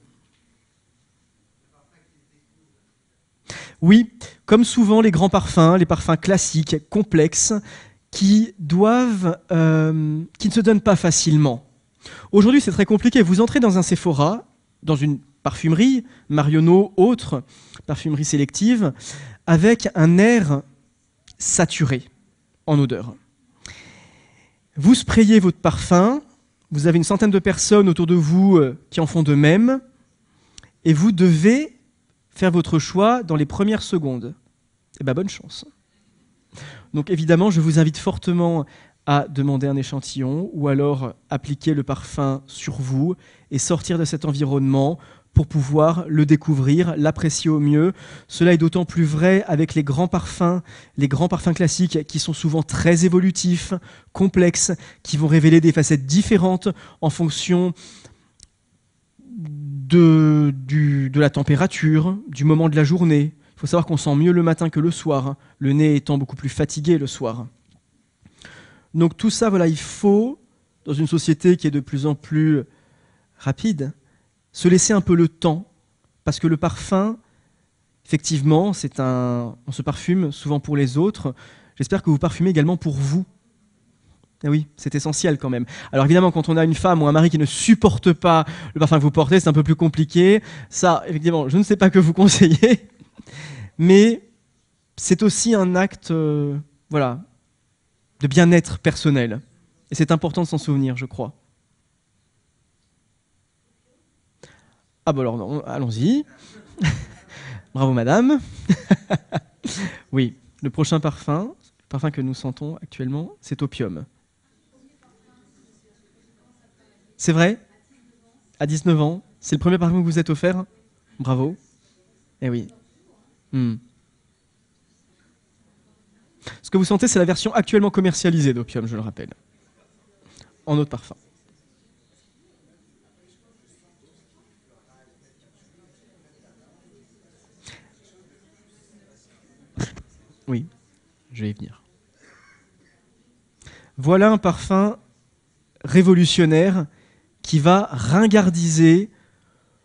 [SPEAKER 2] Oui, comme souvent les grands parfums, les parfums classiques, complexes, qui doivent, euh, qui ne se donnent pas facilement. Aujourd'hui, c'est très compliqué. Vous entrez dans un Sephora, dans une parfumerie, Marionneau, autre, parfumerie sélective, avec un air saturé en odeur. Vous sprayez votre parfum, vous avez une centaine de personnes autour de vous euh, qui en font de même, et vous devez faire votre choix dans les premières secondes. Eh bien, bonne chance. Donc évidemment, je vous invite fortement à demander un échantillon ou alors appliquer le parfum sur vous et sortir de cet environnement pour pouvoir le découvrir, l'apprécier au mieux. Cela est d'autant plus vrai avec les grands parfums, les grands parfums classiques qui sont souvent très évolutifs, complexes, qui vont révéler des facettes différentes en fonction De, du, de la température, du moment de la journée. Il faut savoir qu'on sent mieux le matin que le soir, hein, le nez étant beaucoup plus fatigué le soir. Donc tout ça, voilà, il faut, dans une société qui est de plus en plus rapide, se laisser un peu le temps, parce que le parfum, effectivement, c'est un, on se parfume souvent pour les autres. J'espère que vous parfumez également pour vous. Eh oui, c'est essentiel quand même. Alors évidemment, quand on a une femme ou un mari qui ne supporte pas le parfum que vous portez, c'est un peu plus compliqué. Ça, effectivement, je ne sais pas que vous conseiller, mais c'est aussi un acte euh, voilà, de bien-être personnel. Et c'est important de s'en souvenir, je crois. Ah bon alors, non, allons-y. Bravo madame. Oui, le prochain parfum, le parfum que nous sentons actuellement, c'est Opium. C'est vrai? À dix-neuf ans, c'est le premier parfum que vous vous êtes offert? Bravo. Eh oui. Hmm. Ce que vous sentez, c'est la version actuellement commercialisée d'Opium, je le rappelle. En autre parfum. Oui, je vais y venir. Voilà un parfum révolutionnaire qui va ringardiser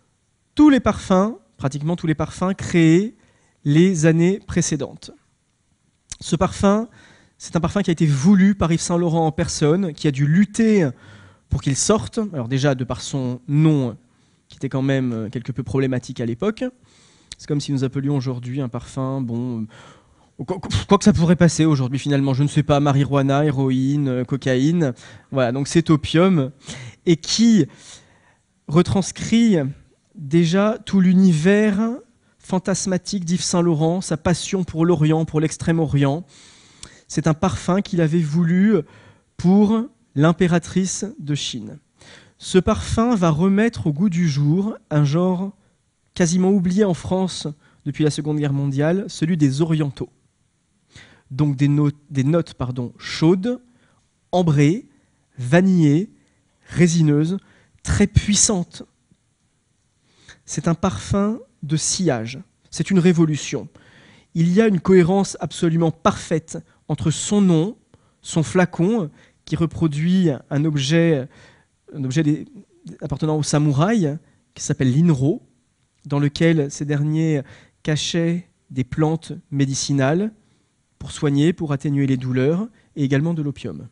[SPEAKER 2] tous les parfums, pratiquement tous les parfums créés les années précédentes. Ce parfum, c'est un parfum qui a été voulu par Yves Saint Laurent en personne, qui a dû lutter pour qu'il sorte. Alors déjà, de par son nom, qui était quand même quelque peu problématique à l'époque. C'est comme si nous appelions aujourd'hui un parfum, bon, quoi que ça pourrait passer aujourd'hui finalement, je ne sais pas, marijuana, héroïne, cocaïne. Voilà, donc c'est opium, et qui retranscrit déjà tout l'univers fantasmatique d'Yves Saint Laurent, sa passion pour l'Orient, pour l'Extrême-Orient. C'est un parfum qu'il avait voulu pour l'impératrice de Chine. Ce parfum va remettre au goût du jour un genre quasiment oublié en France depuis la Seconde Guerre mondiale, celui des orientaux. Donc des notes, des notes pardon, chaudes, ambrées, vanillées, résineuses, très puissantes. C'est un parfum de sillage. C'est une révolution. Il y a une cohérence absolument parfaite entre son nom, son flacon, qui reproduit un objet, un objet des, appartenant aux samouraïs, qui s'appelle l'inro, dans lequel ces derniers cachaient des plantes médicinales pour soigner, pour atténuer les douleurs, et également de l'opium.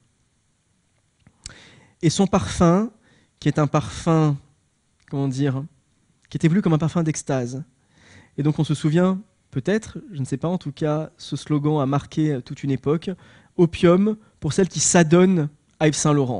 [SPEAKER 2] Et son parfum, qui est un parfum, comment dire, qui était voulu comme un parfum d'extase. Et donc on se souvient, peut-être, je ne sais pas, en tout cas, ce slogan a marqué toute une époque, « Opium pour celles qui s'adonnent à Yves Saint Laurent ».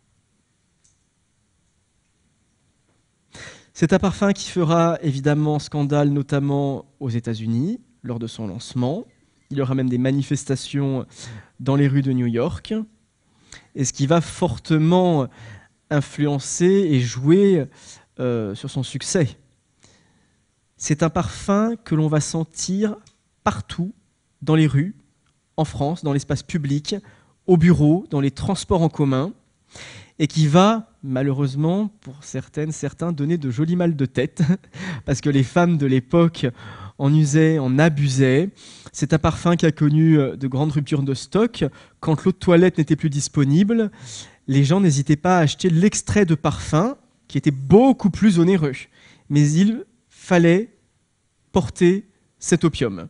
[SPEAKER 2] C'est un parfum qui fera évidemment scandale, notamment aux États-Unis, lors de son lancement. Il y aura même des manifestations dans les rues de New York, et ce qui va fortement influencer et jouer euh, sur son succès. C'est un parfum que l'on va sentir partout, dans les rues, en France, dans l'espace public, au bureau, dans les transports en commun, et qui va, malheureusement, pour certaines, certains, donner de jolis mal de tête, parce que les femmes de l'époque en usaient, en abusaient. C'est un parfum qui a connu de grandes ruptures de stock. Quand l'eau de toilette n'était plus disponible, les gens n'hésitaient pas à acheter l'extrait de parfum, qui était beaucoup plus onéreux. Mais il fallait porter cet opium.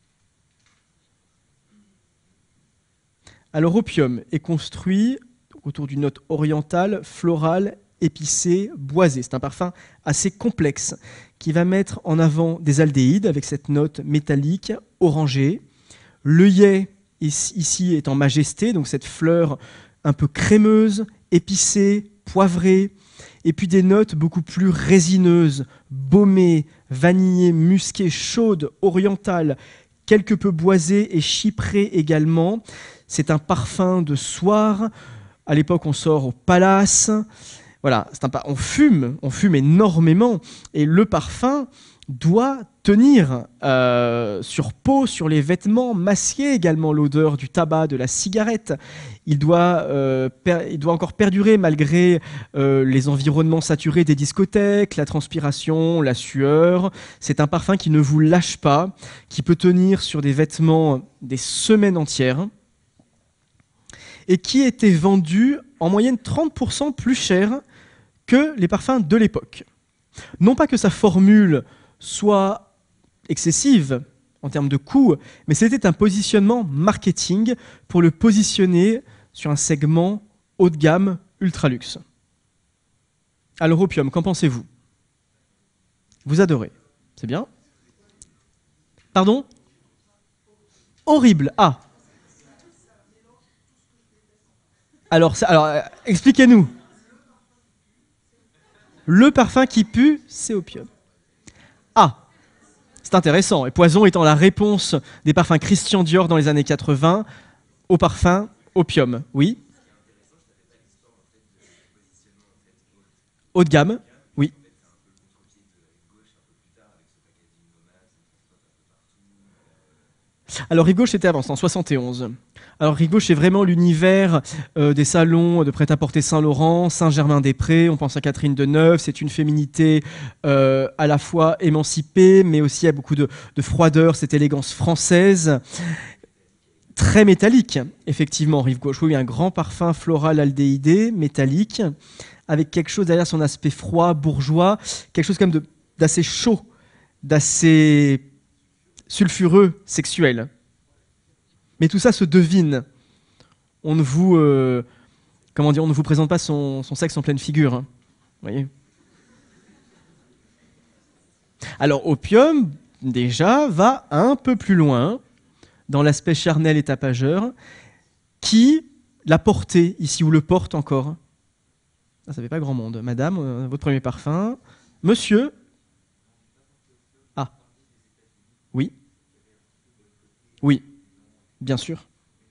[SPEAKER 2] Alors, opium est construit autour d'une note orientale, florale, épicée, boisée. C'est un parfum assez complexe qui va mettre en avant des aldéhydes avec cette note métallique, orangée. L'œillet ici est en majesté, donc cette fleur un peu crémeuse, épicée, poivrée, et puis des notes beaucoup plus résineuses, baumées, vanillées, musquées, chaudes, orientales, quelque peu boisées et chyprées également. C'est un parfum de soir. À l'époque, on sort au palace. Voilà, c'est un, on fume, on fume énormément. Et le parfum doit tenir euh, sur peau, sur les vêtements, masquer également l'odeur du tabac, de la cigarette. Il doit, euh, per, il doit encore perdurer malgré euh, les environnements saturés des discothèques, la transpiration, la sueur. C'est un parfum qui ne vous lâche pas, qui peut tenir sur des vêtements des semaines entières et qui était vendu en moyenne trente pour cent plus cher que les parfums de l'époque. Non pas que sa formule soit excessive en termes de coût, mais c'était un positionnement marketing pour le positionner sur un segment haut de gamme, ultra luxe. Alors, opium, qu'en pensez-vous? Vous adorez, c'est bien? Pardon? Horrible. Ah. Alors, ça, alors euh, expliquez-nous. Le parfum qui pue, c'est opium. Ah, c'est intéressant. Et Poison étant la réponse des parfums Christian Dior dans les années quatre-vingts au parfum opium. Oui. Haut de gamme. Oui. Alors Rive Gauche, c'était avant, c'est en soixante et onze. Alors Rive Gauche, c'est vraiment l'univers euh, des salons de prêt-à-porter Saint-Laurent, Saint-Germain-des-Prés, on pense à Catherine Deneuve, c'est une féminité euh, à la fois émancipée, mais aussi à beaucoup de, de froideur, cette élégance française, très métallique, effectivement, Rive Gauche. Oui, un grand parfum floral aldéhydé, métallique, avec quelque chose derrière son aspect froid, bourgeois, quelque chose comme de d'assez chaud, d'assez sulfureux, sexuel. Mais tout ça se devine. On ne vous, euh, comment dire, on ne vous présente pas son, son sexe en pleine figure. Hein. Vous voyez ? Alors, Opium, déjà, va un peu plus loin dans l'aspect charnel et tapageur. Qui l'a porté ici, ou le porte encore ? Ah, ça fait pas grand monde. Madame, euh, votre premier parfum. Monsieur ? Ah. Oui. Oui, bien sûr.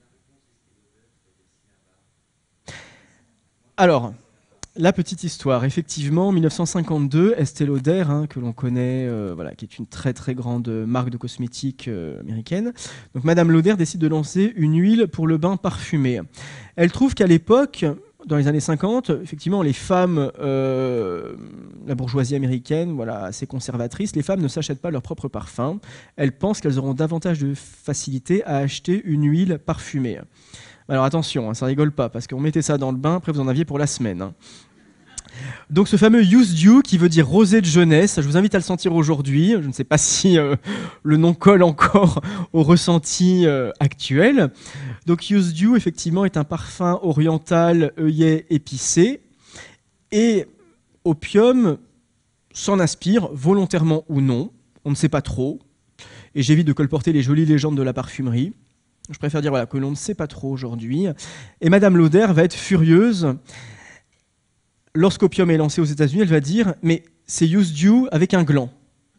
[SPEAKER 2] Alors, la petite histoire. Effectivement, en mille neuf cent cinquante-deux, Estée Lauder, hein, que l'on connaît, euh, voilà, qui est une très très grande marque de cosmétiques euh, américaine. Donc, Madame Lauder décide de lancer une huile pour le bain parfumé. Elle trouve qu'à l'époque, dans les années cinquante, effectivement, les femmes, euh, la bourgeoisie américaine, voilà, assez conservatrice, les femmes ne s'achètent pas leur propre parfum. Elles pensent qu'elles auront davantage de facilité à acheter une huile parfumée. Alors attention, hein, ça rigole pas, parce qu'on mettait ça dans le bain, après vous en aviez pour la semaine. Hein. Donc ce fameux Youth Dew, qui veut dire rosé de jeunesse, je vous invite à le sentir aujourd'hui. Je ne sais pas si euh, le nom colle encore au ressenti euh, actuel. Donc Youth Dew, effectivement, est un parfum oriental, œillet, épicé. Et Opium s'en inspire, volontairement ou non. On ne sait pas trop. Et j'évite de colporter les jolies légendes de la parfumerie. Je préfère dire voilà, que l'on ne sait pas trop aujourd'hui. Et Madame Lauder va être furieuse. Lorsqu'Opium est lancé aux États-Unis, elle va dire « Mais c'est Youth Dew avec un gland ».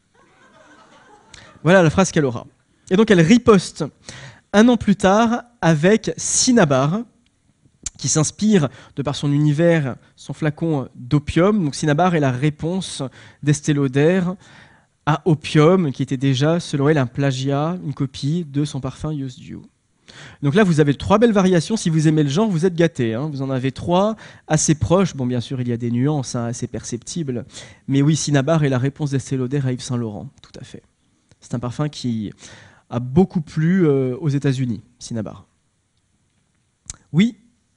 [SPEAKER 2] Voilà la phrase qu'elle aura. Et donc elle riposte un an plus tard avec Cinnabar, qui s'inspire, de par son univers, son flacon d'opium. Donc Cinnabar est la réponse d'Estée Lauder à Opium, qui était déjà, selon elle, un plagiat, une copie de son parfum Youth Dew. Donc là, vous avez trois belles variations. Si vous aimez le genre, vous êtes gâtés. Hein. Vous en avez trois assez proches. Bon, bien sûr, il y a des nuances hein, assez perceptibles. Mais oui, Cinnabar est la réponse d'Estée Lauder à Yves Saint Laurent. Tout à fait. C'est un parfum qui a beaucoup plu euh, aux États-Unis, Cinnabar. Oui.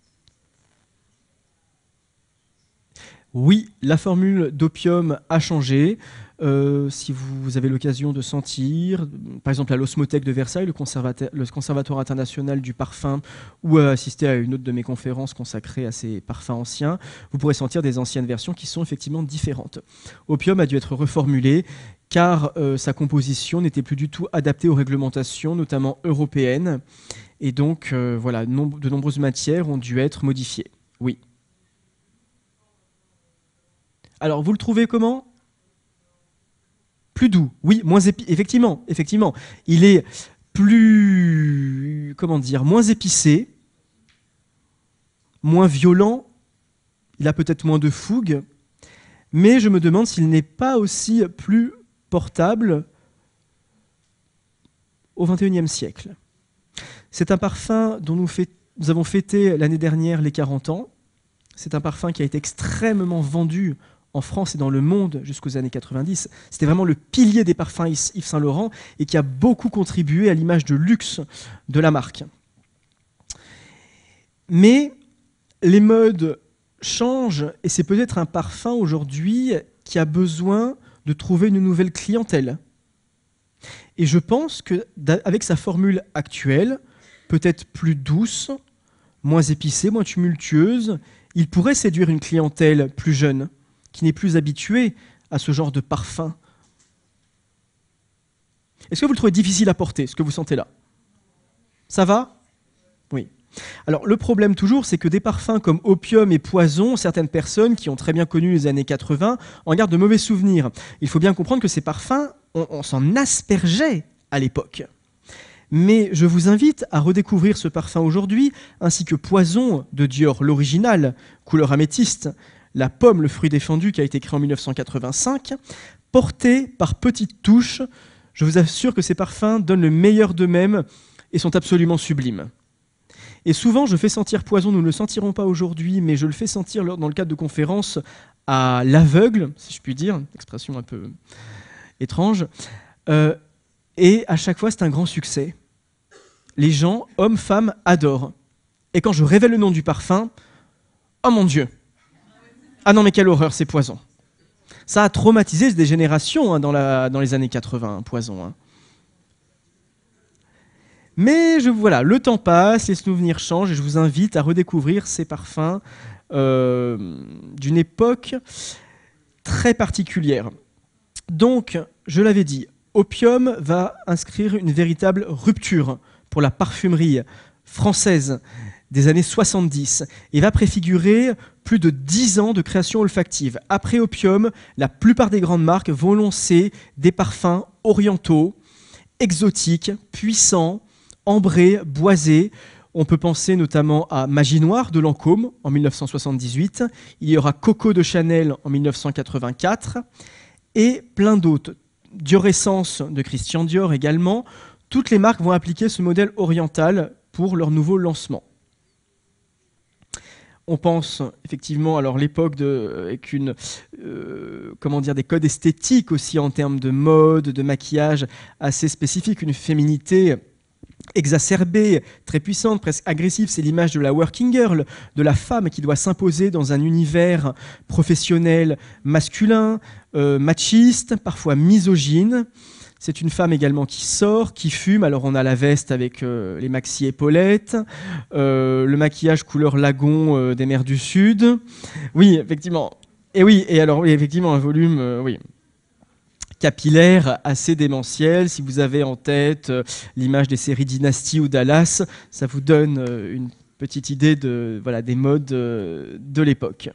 [SPEAKER 2] Oui, la formule d'Opium a changé. Euh, si vous avez l'occasion de sentir, par exemple à l'Osmothèque de Versailles, le, le Conservatoire international du parfum, ou à assister à une autre de mes conférences consacrées à ces parfums anciens, vous pourrez sentir des anciennes versions qui sont effectivement différentes. Opium a dû être reformulé car euh, sa composition n'était plus du tout adaptée aux réglementations, notamment européennes, et donc euh, voilà, nom de nombreuses matières ont dû être modifiées. Oui. Alors, vous le trouvez comment ? Plus doux, oui, moins épi... effectivement, effectivement. Il est plus, comment dire, moins épicé, moins violent, il a peut-être moins de fougue, mais je me demande s'il n'est pas aussi plus portable au vingt et unième siècle. C'est un parfum dont nous, fêt... nous avons fêté l'année dernière les quarante ans. C'est un parfum qui a été extrêmement vendu en France et dans le monde jusqu'aux années quatre-vingt-dix. C'était vraiment le pilier des parfums Yves Saint Laurent et qui a beaucoup contribué à l'image de luxe de la marque. Mais les modes changent et c'est peut-être un parfum aujourd'hui qui a besoin de trouver une nouvelle clientèle. Et je pense qu'avec sa formule actuelle, peut-être plus douce, moins épicée, moins tumultueuse, il pourrait séduire une clientèle plus jeune, qui n'est plus habitué à ce genre de parfum. Est-ce que vous le trouvez difficile à porter, ce que vous sentez là ? Ça va ? Oui. Alors, le problème toujours, c'est que des parfums comme Opium et Poison, certaines personnes qui ont très bien connu les années quatre-vingts en gardent de mauvais souvenirs. Il faut bien comprendre que ces parfums, on, on s'en aspergeait à l'époque. Mais je vous invite à redécouvrir ce parfum aujourd'hui, ainsi que Poison de Dior, l'original, couleur améthyste, La pomme, le fruit défendu, qui a été créé en mille neuf cent quatre-vingt-cinq, porté par petites touches. Je vous assure que ces parfums donnent le meilleur d'eux-mêmes et sont absolument sublimes. Et souvent, je fais sentir Poison, nous ne le sentirons pas aujourd'hui, mais je le fais sentir dans le cadre de conférences à l'aveugle, si je puis dire, une expression un peu étrange. Euh, et à chaque fois, c'est un grand succès. Les gens, hommes, femmes, adorent. Et quand je révèle le nom du parfum, oh mon Dieu! Ah non, mais quelle horreur, c'est Poison. Ça a traumatisé des générations hein, dans, la, dans les années quatre-vingts, hein, Poison. Hein. Mais je, voilà, le temps passe, les souvenirs changent et je vous invite à redécouvrir ces parfums euh, d'une époque très particulière. Donc, je l'avais dit, Opium va inscrire une véritable rupture pour la parfumerie française des années soixante-dix et va préfigurer plus de dix ans de création olfactive. Après Opium, la plupart des grandes marques vont lancer des parfums orientaux, exotiques, puissants, ambrés, boisés. On peut penser notamment à Magie Noire de Lancôme en mille neuf cent soixante-dix-huit. Il y aura Coco de Chanel en mille neuf cent quatre-vingt-quatre et plein d'autres. Dior Essence de Christian Dior également. Toutes les marques vont appliquer ce modèle oriental pour leur nouveau lancement. On pense effectivement à l'époque de, avec une, euh, comment dire, des codes esthétiques aussi en termes de mode, de maquillage assez spécifiques, une féminité exacerbée, très puissante, presque agressive. C'est l'image de la working girl, de la femme qui doit s'imposer dans un univers professionnel masculin, euh, machiste, parfois misogyne. C'est une femme également qui sort, qui fume. Alors on a la veste avec euh, les maxi épaulettes, euh, le maquillage couleur lagon euh, des mers du Sud. Oui, effectivement. Et oui, et alors oui, effectivement un volume, euh, oui, capillaire assez démentiel. Si vous avez en tête euh, l'image des séries Dynasty ou Dallas, ça vous donne euh, une petite idée de voilà des modes euh, de l'époque.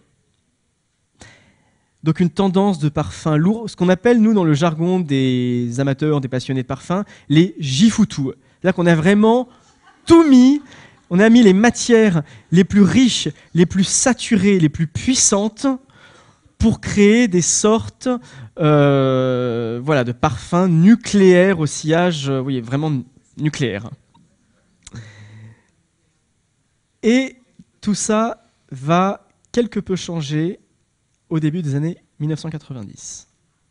[SPEAKER 2] Donc une tendance de parfum lourd, ce qu'on appelle, nous, dans le jargon des amateurs, des passionnés de parfum, les Jifutu. C'est-à-dire qu'on a vraiment tout mis, on a mis les matières les plus riches, les plus saturées, les plus puissantes pour créer des sortes euh, voilà, de parfums nucléaires au sillage, euh, oui, vraiment nucléaire. Et tout ça va quelque peu changer au début des années mille neuf cent quatre-vingt-dix.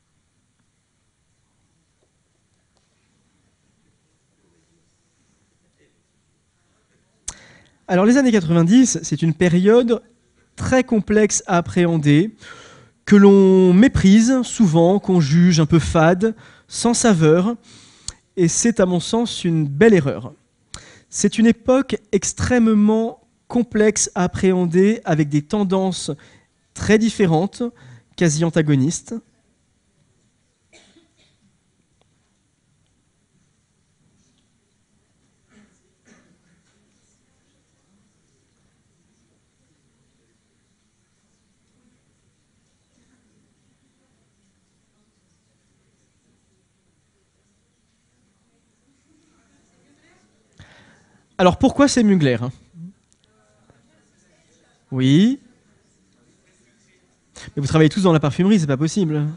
[SPEAKER 2] Alors les années quatre-vingt-dix, c'est une période très complexe à appréhender, que l'on méprise souvent, qu'on juge un peu fade, sans saveur, et c'est à mon sens une belle erreur. C'est une époque extrêmement complexe à appréhender, avec des tendances très différentes, quasi antagonistes. Alors pourquoi c'est Mugler? Oui. Mais vous travaillez tous dans la parfumerie, c'est pas possible.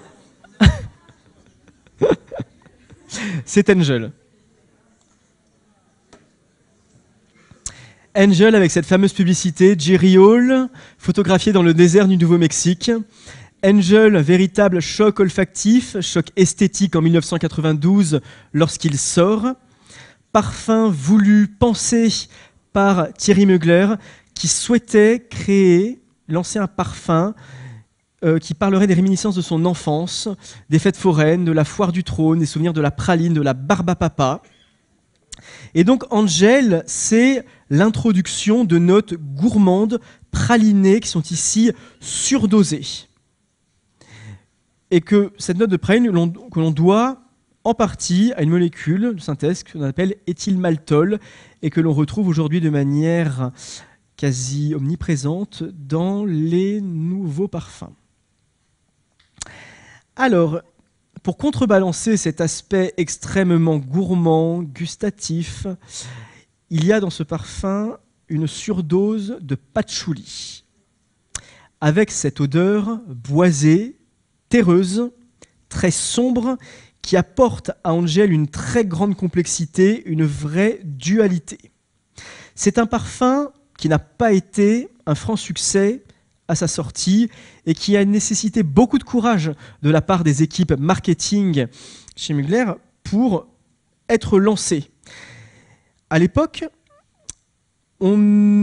[SPEAKER 2] C'est Angel. Angel avec cette fameuse publicité, Jerry Hall, photographiée dans le désert du Nouveau-Mexique. Angel, véritable choc olfactif, choc esthétique en mille neuf cent quatre-vingt-douze lorsqu'il sort. Parfum voulu, pensé par Thierry Mugler, qui souhaitait créer, lancer un parfum euh, qui parlerait des réminiscences de son enfance, des fêtes foraines, de la foire du trône, des souvenirs de la praline, de la barbe à papa. Et donc Angel, c'est l'introduction de notes gourmandes, pralinées, qui sont ici surdosées. Et que cette note de praline, que l'on doit en partie à une molécule de synthèse qu'on appelle éthylmaltol et que l'on retrouve aujourd'hui de manière quasi omniprésente dans les nouveaux parfums. Alors, pour contrebalancer cet aspect extrêmement gourmand, gustatif, il y a dans ce parfum une surdose de patchouli, avec cette odeur boisée, terreuse, très sombre, qui apporte à Angel une très grande complexité, une vraie dualité. C'est un parfum qui n'a pas été un franc succès à sa sortie et qui a nécessité beaucoup de courage de la part des équipes marketing chez Mugler pour être lancé. À l'époque, on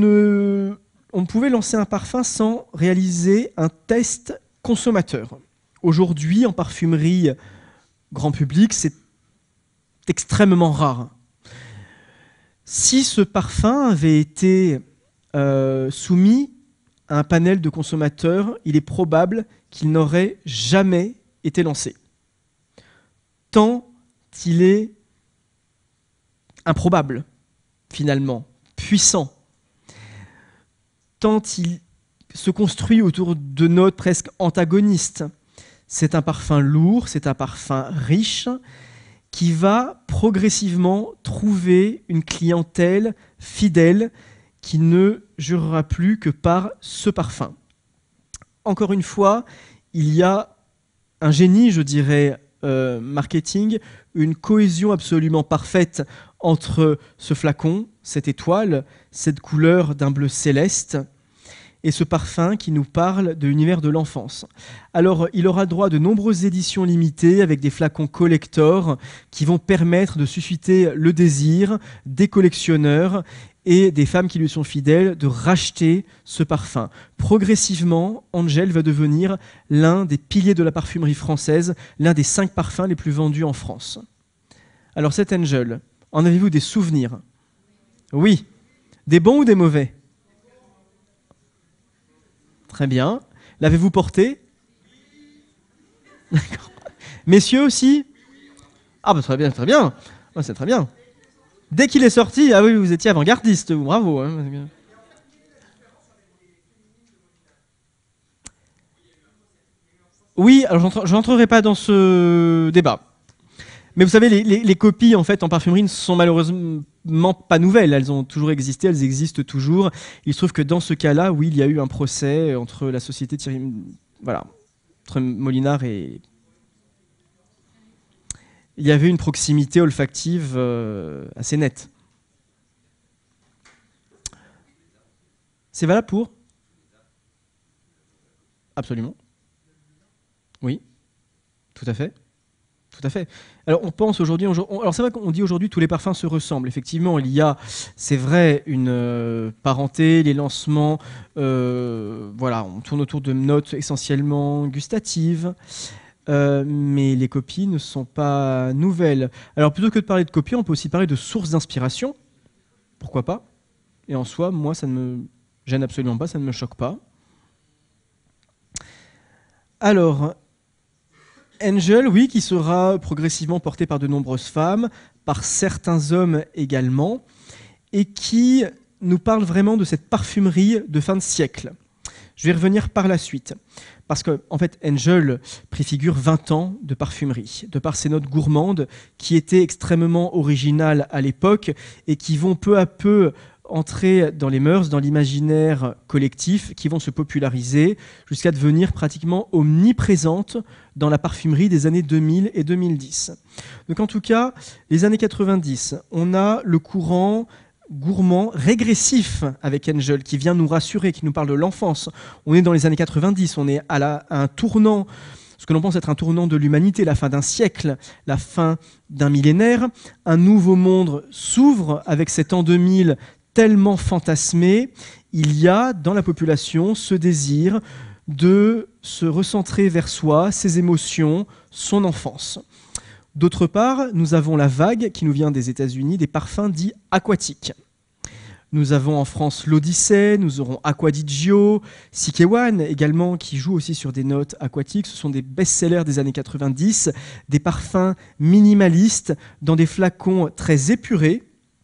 [SPEAKER 2] ne, on pouvait lancer un parfum sans réaliser un test consommateur. aujourd'hui, en parfumerie grand public, c'est extrêmement rare. Si ce parfum avait été euh, soumis à un panel de consommateurs, il est probable qu'il n'aurait jamais été lancé. Tant il est improbable, finalement, puissant, tant il se construit autour de notes presque antagonistes. C'est un parfum lourd, c'est un parfum riche, qui va progressivement trouver une clientèle fidèle qui ne jurera plus que par ce parfum. Encore une fois, il y a un génie, je dirais, euh, marketing, une cohésion absolument parfaite entre ce flacon, cette étoile, cette couleur d'un bleu céleste, et ce parfum qui nous parle de l'univers de l'enfance. Alors, il aura droit à de nombreuses éditions limitées avec des flacons collector qui vont permettre de susciter le désir des collectionneurs et des femmes qui lui sont fidèles de racheter ce parfum. Progressivement, Angel va devenir l'un des piliers de la parfumerie française, l'un des cinq parfums les plus vendus en France. Alors, cet Angel, en avez-vous des souvenirs? Oui. Des bons ou des mauvais? Très bien. L'avez-vous porté? D'accord. Messieurs aussi? Ah bah très bien, très bien. Oh, c'est très bien. Dès qu'il est sorti, ah oui, vous étiez avant-gardiste, vous, bravo. Hein. Oui, alors je n'entrerai pas dans ce débat. Mais vous savez, les, les, les copies en fait en parfumerie ne sont malheureusement pas nouvelles. Elles ont toujours existé, elles existent toujours. Il se trouve que dans ce cas-là, oui, il y a eu un procès entre la société Thierry, voilà, entre Molinard et il y avait une proximité olfactive euh, assez nette. C'est valable pour? Absolument. Oui, tout à fait. Tout à fait. Alors on pense aujourd'hui, alors c'est vrai qu'on dit aujourd'hui tous les parfums se ressemblent. Effectivement, il y a, c'est vrai, une euh, parenté, les lancements, euh, voilà, on tourne autour de notes essentiellement gustatives, euh, mais les copies ne sont pas nouvelles. Alors plutôt que de parler de copies, on peut aussi parler de sources d'inspiration. Pourquoi pas? Et en soi, moi, ça ne me gêne absolument pas, ça ne me choque pas. Alors, Angel, oui, qui sera progressivement porté par de nombreuses femmes, par certains hommes également, et qui nous parle vraiment de cette parfumerie de fin de siècle. Je vais y revenir par la suite, parce que en fait, Angel préfigure vingt ans de parfumerie, de par ses notes gourmandes, qui étaient extrêmement originales à l'époque, et qui vont peu à peu entrer dans les mœurs, dans l'imaginaire collectif, qui vont se populariser jusqu'à devenir pratiquement omniprésentes dans la parfumerie des années deux mille et deux mille dix. Donc en tout cas, les années quatre-vingt-dix, on a le courant gourmand régressif avec Angel, qui vient nous rassurer, qui nous parle de l'enfance. On est dans les années quatre-vingt-dix, on est à, la, à un tournant, ce que l'on pense être un tournant de l'humanité, la fin d'un siècle, la fin d'un millénaire. Un nouveau monde s'ouvre avec cet an deux mille tellement fantasmé. Il y a dans la population ce désir de se recentrer vers soi, ses émotions, son enfance. D'autre part, nous avons la vague qui nous vient des États-Unis, des parfums dits aquatiques. Nous avons en France l'Odyssée, nous aurons Acqua di Gio, C K un également, qui joue aussi sur des notes aquatiques. Ce sont des best-sellers des années quatre-vingt-dix, des parfums minimalistes dans des flacons très épurés,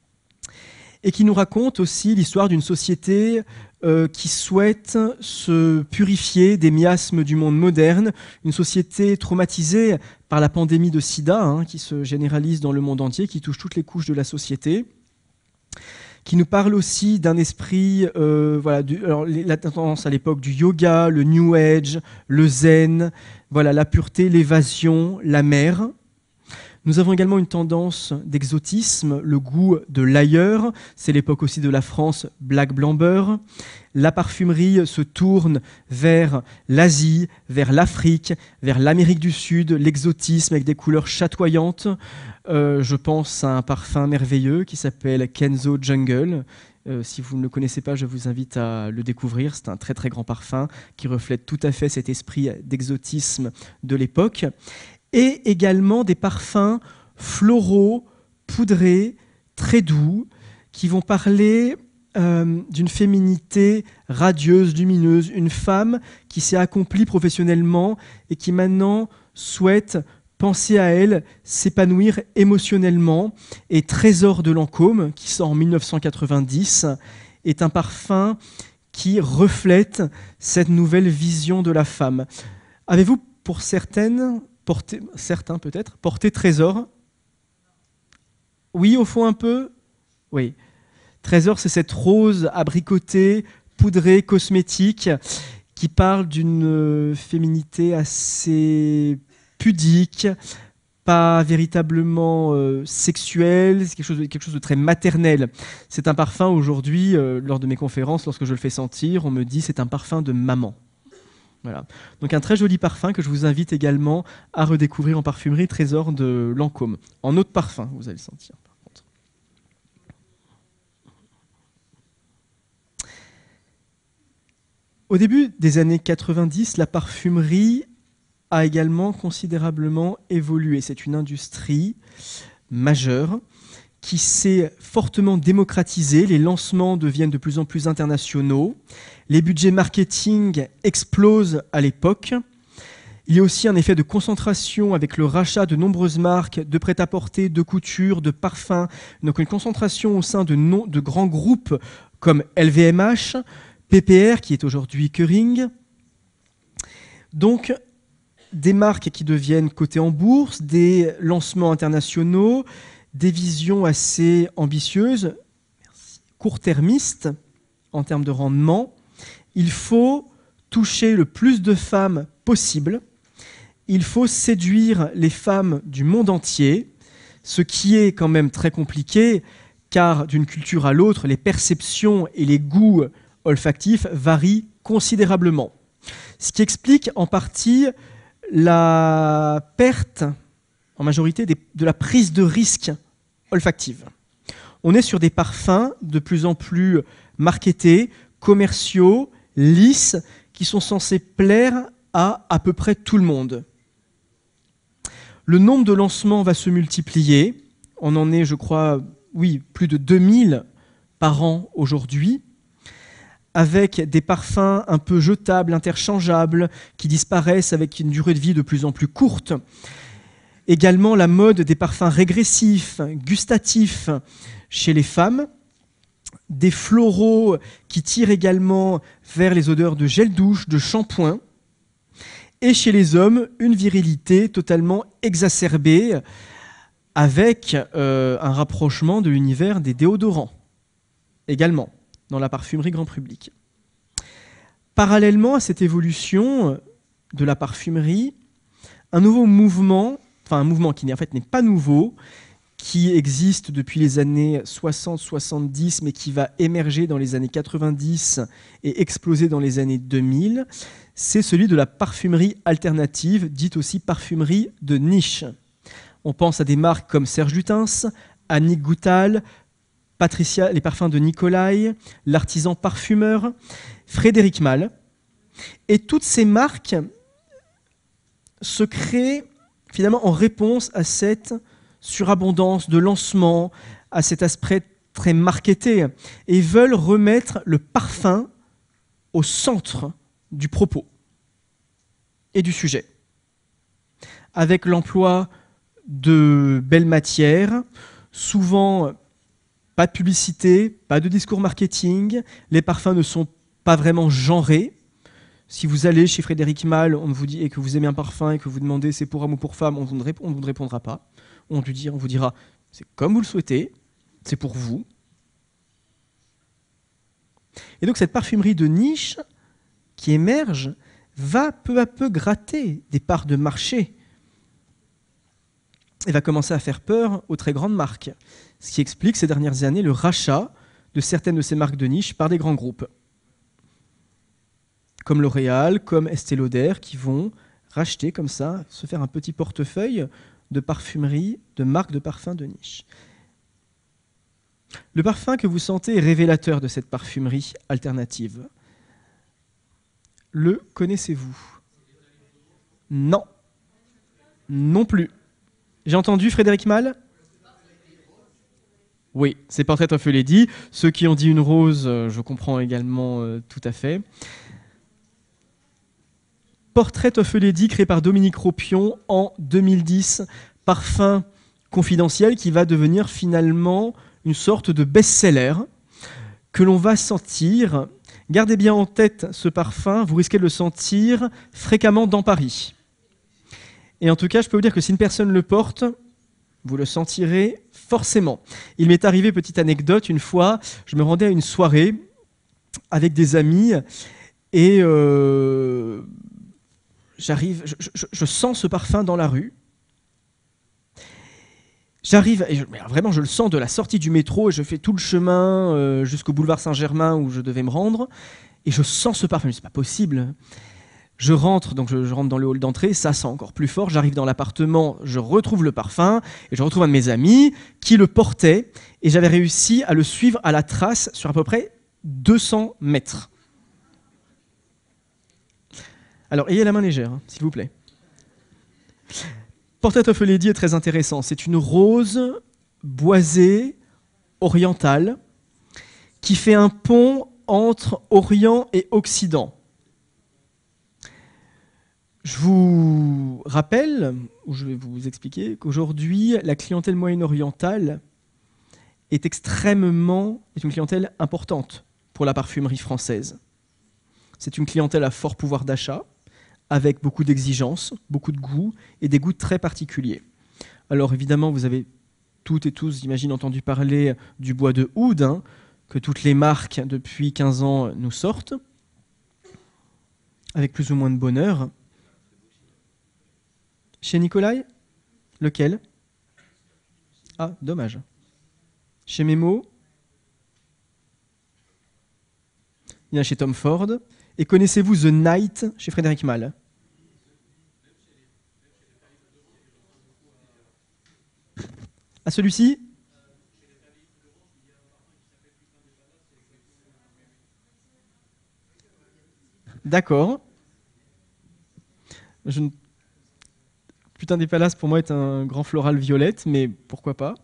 [SPEAKER 2] et qui nous raconte aussi l'histoire d'une société euh, qui souhaite se purifier des miasmes du monde moderne, une société traumatisée par la pandémie de sida, hein, qui se généralise dans le monde entier, qui touche toutes les couches de la société, qui nous parle aussi d'un esprit, euh, voilà, du, alors, la tendance à l'époque du yoga, le New Age, le zen, voilà, la pureté, l'évasion, la mer. Nous avons également une tendance d'exotisme, le goût de l'ailleurs. C'est l'époque aussi de la France black blanc beurre. La parfumerie se tourne vers l'Asie, vers l'Afrique, vers l'Amérique du Sud, l'exotisme avec des couleurs chatoyantes. Euh, je pense à un parfum merveilleux qui s'appelle Kenzo Jungle, Euh, si vous ne le connaissez pas, je vous invite à le découvrir. C'est un très très grand parfum qui reflète tout à fait cet esprit d'exotisme de l'époque. Et également des parfums floraux, poudrés, très doux, qui vont parler euh, d'une féminité radieuse, lumineuse, une femme qui s'est accomplie professionnellement et qui maintenant souhaite penser à elle, s'épanouir émotionnellement. Et Trésor de Lancôme, qui sort en mille neuf cent quatre-vingt-dix, est un parfum qui reflète cette nouvelle vision de la femme. Avez-vous, pour certaines, porté, certains peut-être, porté Trésor? Oui, au fond un peu? Oui. Trésor, c'est cette rose abricotée, poudrée, cosmétique, qui parle d'une féminité assez pudique, pas véritablement euh, sexuelle, c'est quelque chose, de, quelque chose de très maternel. C'est un parfum aujourd'hui, euh, lors de mes conférences, lorsque je le fais sentir, on me dit c'est un parfum de maman. Voilà. Donc un très joli parfum que je vous invite également à redécouvrir en parfumerie, Trésor de Lancôme. En eau de parfum, vous allez le sentir. Par contre. Au début des années quatre-vingt-dix, la parfumerie a également considérablement évolué. C'est une industrie majeure qui s'est fortement démocratisée. Les lancements deviennent de plus en plus internationaux. Les budgets marketing explosent à l'époque. Il y a aussi un effet de concentration avec le rachat de nombreuses marques de prêt-à-porter, de couture, de parfums. Donc une concentration au sein de, non, de grands groupes comme L V M H, P P R, qui est aujourd'hui Kering. Donc, des marques qui deviennent cotées en bourse, des lancements internationaux, des visions assez ambitieuses, court-termistes en termes de rendement. Il faut toucher le plus de femmes possible. Il faut séduire les femmes du monde entier, ce qui est quand même très compliqué, car d'une culture à l'autre, les perceptions et les goûts olfactifs varient considérablement. Ce qui explique en partie la perte, en majorité, des, de la prise de risque olfactive. On est sur des parfums de plus en plus marketés, commerciaux, lisses, qui sont censés plaire à à peu près tout le monde. Le nombre de lancements va se multiplier. On en est, je crois, oui, plus de deux mille par an aujourd'hui, avec des parfums un peu jetables, interchangeables, qui disparaissent avec une durée de vie de plus en plus courte. Également la mode des parfums régressifs, gustatifs chez les femmes, des floraux qui tirent également vers les odeurs de gel douche, de shampoing, et chez les hommes, une virilité totalement exacerbée, avec euh, un rapprochement de l'univers des déodorants, également, dans la parfumerie grand public. Parallèlement à cette évolution de la parfumerie, un nouveau mouvement, enfin un mouvement qui en fait n'est pas nouveau, qui existe depuis les années soixante soixante-dix, mais qui va émerger dans les années quatre-vingt-dix et exploser dans les années deux mille, c'est celui de la parfumerie alternative, dite aussi parfumerie de niche. On pense à des marques comme Serge Lutens, Annick Goutal, Patricia, les parfums de Nicolai, l'artisan parfumeur, Frédéric Malle. Et toutes ces marques se créent finalement en réponse à cette surabondance de lancement, à cet aspect très marketé, et veulent remettre le parfum au centre du propos et du sujet, avec l'emploi de belles matières, souvent pas de publicité, pas de discours marketing, les parfums ne sont pas vraiment genrés. Si vous allez chez Frédéric Malle, on vous dit, et que vous aimez un parfum et que vous demandez c'est pour homme ou pour femme, on ne vous répondra pas. On vous dira, on vous dira c'est comme vous le souhaitez, c'est pour vous. Et donc cette parfumerie de niche qui émerge va peu à peu gratter des parts de marché et va commencer à faire peur aux très grandes marques. Ce qui explique ces dernières années le rachat de certaines de ces marques de niche par des grands groupes, comme L'Oréal, comme Estée Lauder, qui vont racheter comme ça, se faire un petit portefeuille de parfumerie, de marques de parfums de niche. Le parfum que vous sentez est révélateur de cette parfumerie alternative. Le connaissez-vous? Non. Non plus. J'ai entendu Frédéric Malle? Oui, c'est Portrait of a Lady. Ceux qui ont dit une rose, je comprends également euh, tout à fait. Portrait of a Lady, créé par Dominique Ropion en deux mille dix. Parfum confidentiel qui va devenir finalement une sorte de best-seller que l'on va sentir. Gardez bien en tête ce parfum, vous risquez de le sentir fréquemment dans Paris. Et en tout cas, je peux vous dire que si une personne le porte, vous le sentirez forcément. Il m'est arrivé, petite anecdote, une fois, je me rendais à une soirée avec des amis et euh, j'arrive, je, je, je sens ce parfum dans la rue. J'arrive, et je, vraiment je le sens de la sortie du métro, et je fais tout le chemin euh, jusqu'au boulevard Saint-Germain où je devais me rendre, et je sens ce parfum, c'est pas possible. Je rentre, donc je, je rentre dans le hall d'entrée, ça sent encore plus fort, j'arrive dans l'appartement, je retrouve le parfum, et je retrouve un de mes amis qui le portait, et j'avais réussi à le suivre à la trace sur à peu près deux cents mètres. Alors, ayez la main légère, hein, s'il vous plaît. Portrait of a Lady est très intéressant. C'est une rose boisée, orientale, qui fait un pont entre Orient et Occident. Je vous rappelle, ou je vais vous expliquer, qu'aujourd'hui, la clientèle moyen-orientale est extrêmement, est une clientèle importante pour la parfumerie française. C'est une clientèle à fort pouvoir d'achat, avec beaucoup d'exigences, beaucoup de goûts et des goûts très particuliers. Alors évidemment, vous avez toutes et tous, j'imagine, entendu parler du bois de oud, hein, que toutes les marques depuis quinze ans nous sortent, avec plus ou moins de bonheur. Chez Nicolai, lequel? Ah, dommage. Chez Memo, il y en a chez Tom Ford. Et connaissez-vous The Night chez Frédéric Malle? À celui-ci? D'accord. Je ne... Putain des Palaces, pour moi, est un grand floral violette, mais pourquoi pas?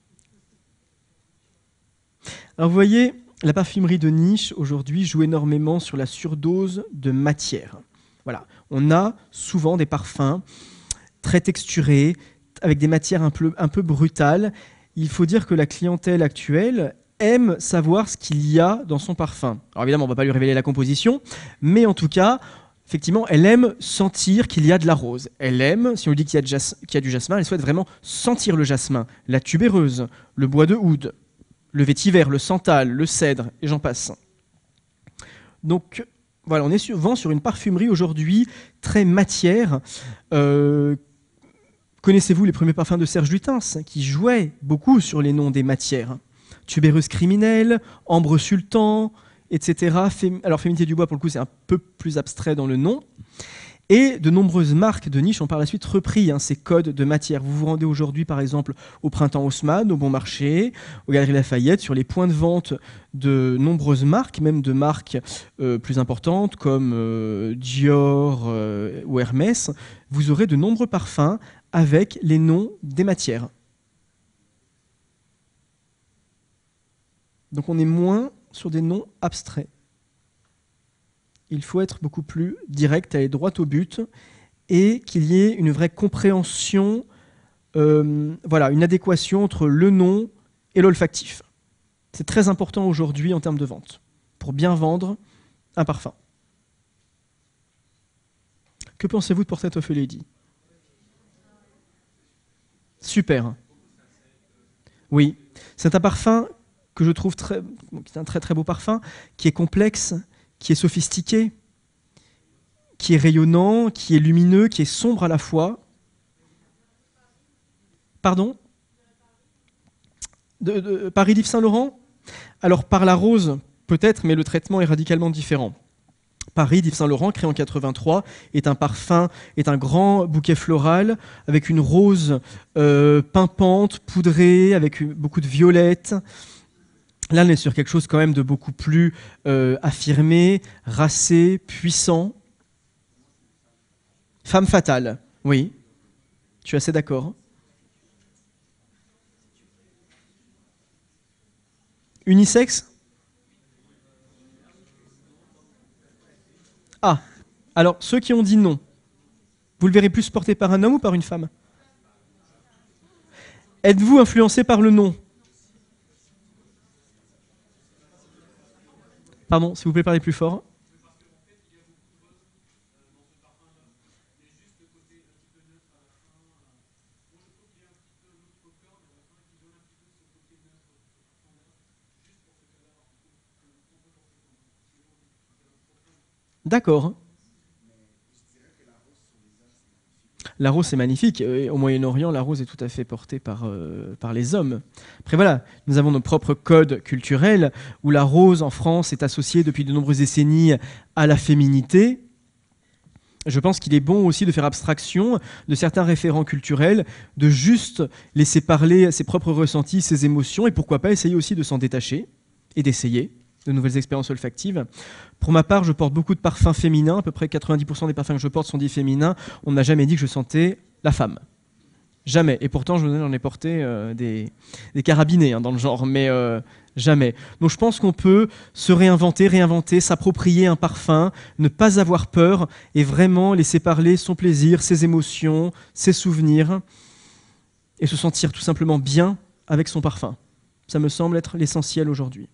[SPEAKER 2] Alors vous voyez, la parfumerie de niche, aujourd'hui, joue énormément sur la surdose de matière. Voilà. On a souvent des parfums très texturés, avec des matières un peu, un peu brutales. Il faut dire que la clientèle actuelle aime savoir ce qu'il y a dans son parfum. Alors évidemment, on ne va pas lui révéler la composition, mais en tout cas, effectivement, elle aime sentir qu'il y a de la rose. Elle aime, si on lui dit qu'il y a, jas- qu'il y a du jasmin, elle souhaite vraiment sentir le jasmin, la tubéreuse, le bois de oud, le vétiver, le santal, le cèdre, et j'en passe. Donc, voilà, on est souvent sur une parfumerie aujourd'hui très matière. Euh, connaissez-vous les premiers parfums de Serge Lutens, qui jouaient beaucoup sur les noms des matières? Tubéreuse criminelle, ambre sultan, et cetera. Fém- Alors, Féminité du bois, pour le coup, c'est un peu plus abstrait dans le nom. Et de nombreuses marques de niche ont par la suite repris hein, ces codes de matière. Vous vous rendez aujourd'hui, par exemple, au Printemps Haussmann, au Bon Marché, aux Galeries Lafayette, sur les points de vente de nombreuses marques, même de marques euh, plus importantes comme euh, Dior euh, ou Hermès. Vous aurez de nombreux parfums avec les noms des matières. Donc on est moins sur des noms abstraits. Il faut être beaucoup plus direct, aller droit au but, et qu'il y ait une vraie compréhension, euh, voilà, une adéquation entre le nom et l'olfactif. C'est très important aujourd'hui en termes de vente, pour bien vendre un parfum. Que pensez-vous de Portrait of a Lady? Super. Oui, c'est un parfum que je trouve très, qui est un très très beau parfum, qui est complexe, qui est sophistiqué, qui est rayonnant, qui est lumineux, qui est sombre à la fois. Pardon? de, de, Paris d'Yves Saint Laurent? Alors par la rose, peut-être, mais le traitement est radicalement différent. Paris d'Yves Saint Laurent, créé en quatre-vingt-trois, est un parfum, est un grand bouquet floral, avec une rose euh, pimpante, poudrée, avec beaucoup de violettes. Là, on est sur quelque chose quand même de beaucoup plus euh, affirmé, racé, puissant. Femme fatale, oui. Je suis assez d'accord. Unisexe? Ah, alors ceux qui ont dit non, vous le verrez plus porté par un homme ou par une femme? Êtes-vous influencé par le non? Pardon, s'il vous plaît, parlez plus fort. D'accord. La rose, c'est magnifique. Au Moyen-Orient, la rose est tout à fait portée par, euh, par les hommes. Après, voilà, nous avons nos propres codes culturels où la rose, en France, est associée depuis de nombreuses décennies à la féminité. Je pense qu'il est bon aussi de faire abstraction de certains référents culturels, de juste laisser parler ses propres ressentis, ses émotions, et pourquoi pas essayer aussi de s'en détacher et d'essayer de nouvelles expériences olfactives. Pour ma part, je porte beaucoup de parfums féminins, à peu près quatre-vingt-dix pour cent des parfums que je porte sont dits féminins. On n'a jamais dit que je sentais la femme. Jamais. Et pourtant, j'en ai porté euh, des, des carabinés hein, dans le genre, mais euh, jamais. Donc je pense qu'on peut se réinventer, réinventer, s'approprier un parfum, ne pas avoir peur et vraiment laisser parler son plaisir, ses émotions, ses souvenirs et se sentir tout simplement bien avec son parfum. Ça me semble être l'essentiel aujourd'hui.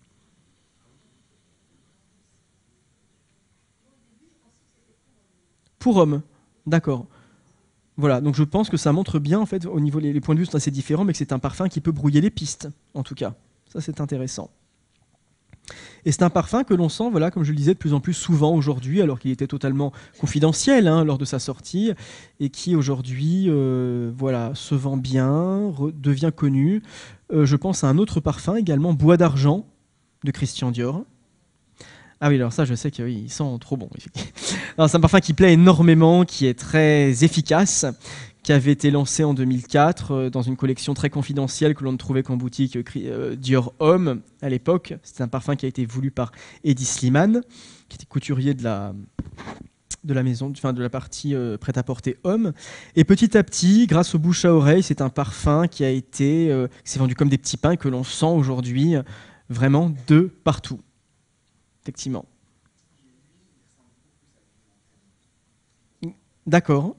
[SPEAKER 2] Pour hommes, d'accord. Voilà, donc je pense que ça montre bien, en fait, au niveau les, les points de vue sont assez différents, mais que c'est un parfum qui peut brouiller les pistes, en tout cas. Ça, c'est intéressant. Et c'est un parfum que l'on sent, voilà, comme je le disais, de plus en plus souvent aujourd'hui, alors qu'il était totalement confidentiel hein, lors de sa sortie, et qui aujourd'hui, euh, voilà, se vend bien, devient connu. Euh, je pense à un autre parfum également, Bois d'argent, de Christian Dior. Ah oui, alors ça, je sais qu'il oui, sent trop bon. C'est un parfum qui plaît énormément, qui est très efficace, qui avait été lancé en deux mille quatre euh, dans une collection très confidentielle que l'on ne trouvait qu'en boutique euh, Dior Homme à l'époque. C'était un parfum qui a été voulu par Eddie Slimane, qui était couturier de la, de la maison, enfin de la partie euh, prêt-à-porter Homme. Et petit à petit, grâce au bouche à oreille, c'est un parfum qui a été, euh, qui s'est vendu comme des petits pains et que l'on sent aujourd'hui vraiment de partout. Effectivement. D'accord.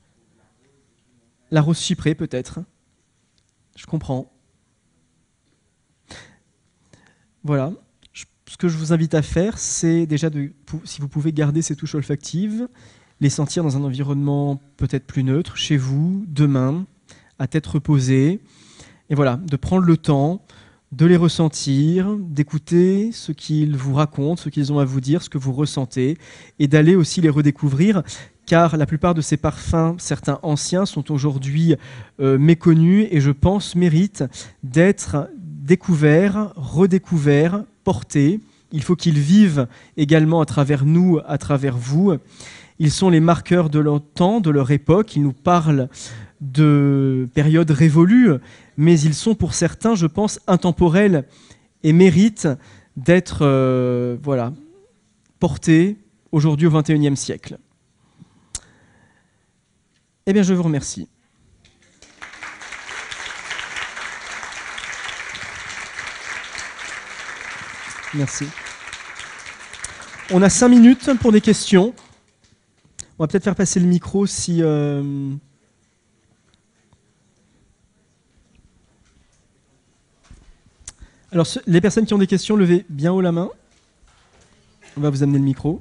[SPEAKER 2] La rose chyprée, peut-être. Je comprends. Voilà. Je, ce que je vous invite à faire, c'est déjà, de, si vous pouvez garder ces touches olfactives, les sentir dans un environnement peut-être plus neutre, chez vous, demain, à tête reposée. Et voilà, de prendre le temps de les ressentir, d'écouter ce qu'ils vous racontent, ce qu'ils ont à vous dire, ce que vous ressentez, et d'aller aussi les redécouvrir, car la plupart de ces parfums, certains anciens, sont aujourd'hui euh, méconnus et je pense méritent d'être découverts, redécouverts, portés. Il faut qu'ils vivent également à travers nous, à travers vous. Ils sont les marqueurs de leur temps, de leur époque. Ils nous parlent de périodes révolues, mais ils sont pour certains, je pense, intemporels et méritent d'être euh, voilà, portés aujourd'hui au vingt et unième siècle. Eh bien, je vous remercie. Merci. On a cinq minutes pour des questions. On va peut-être faire passer le micro si... Euh Alors, les personnes qui ont des questions, levez bien haut la main. On va vous amener le micro.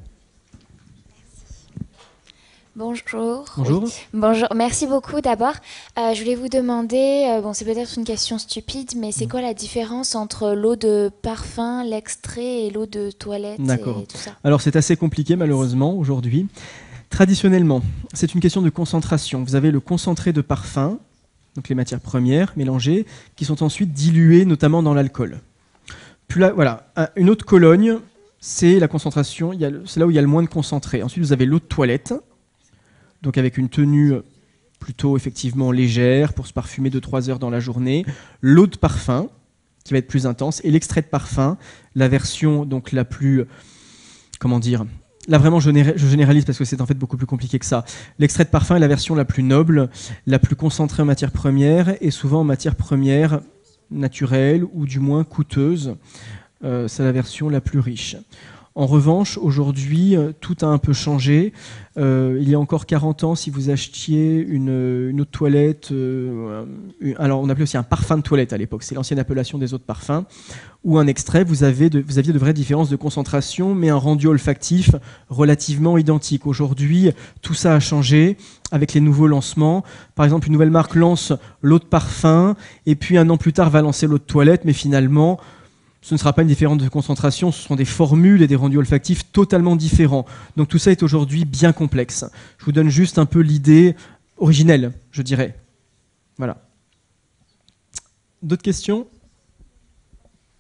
[SPEAKER 3] Bonjour.
[SPEAKER 2] Bonjour.
[SPEAKER 3] Oui. Bonjour. Merci beaucoup d'abord. Euh, je voulais vous demander, euh, bon, c'est peut-être une question stupide, mais c'est quoi la différence entre l'eau de parfum, l'extrait et l'eau de toilette et tout ça?
[SPEAKER 2] Alors, c'est assez compliqué malheureusement aujourd'hui. Traditionnellement, c'est une question de concentration. Vous avez le concentré de parfum, donc les matières premières mélangées, qui sont ensuite diluées notamment dans l'alcool. Puis là, voilà, une eau de Cologne, c'est la concentration, c'est là où il y a le moins de concentré. Ensuite, vous avez l'eau de toilette, donc avec une tenue plutôt effectivement légère pour se parfumer deux à trois heures dans la journée. L'eau de parfum, qui va être plus intense, et l'extrait de parfum, la version donc la plus, comment dire, là vraiment je, je généralise parce que c'est en fait beaucoup plus compliqué que ça. L'extrait de parfum est la version la plus noble, la plus concentrée en matière première, et souvent en matière première naturelle ou du moins coûteuse. Euh, c'est la version la plus riche. En revanche, aujourd'hui, tout a un peu changé. Euh, il y a encore quarante ans, si vous achetiez une, une eau de toilette, euh, alors on appelait aussi un parfum de toilette à l'époque, c'est l'ancienne appellation des eaux de parfum, ou un extrait, vous, avez de, vous aviez de vraies différences de concentration, mais un rendu olfactif relativement identique. Aujourd'hui, tout ça a changé avec les nouveaux lancements. Par exemple, une nouvelle marque lance l'eau de parfum, et puis un an plus tard va lancer l'eau de toilette, mais finalement, ce ne sera pas une différence de concentration, ce seront des formules et des rendus olfactifs totalement différents. Donc tout ça est aujourd'hui bien complexe. Je vous donne juste un peu l'idée originelle, je dirais. Voilà. D'autres questions ? Oui ?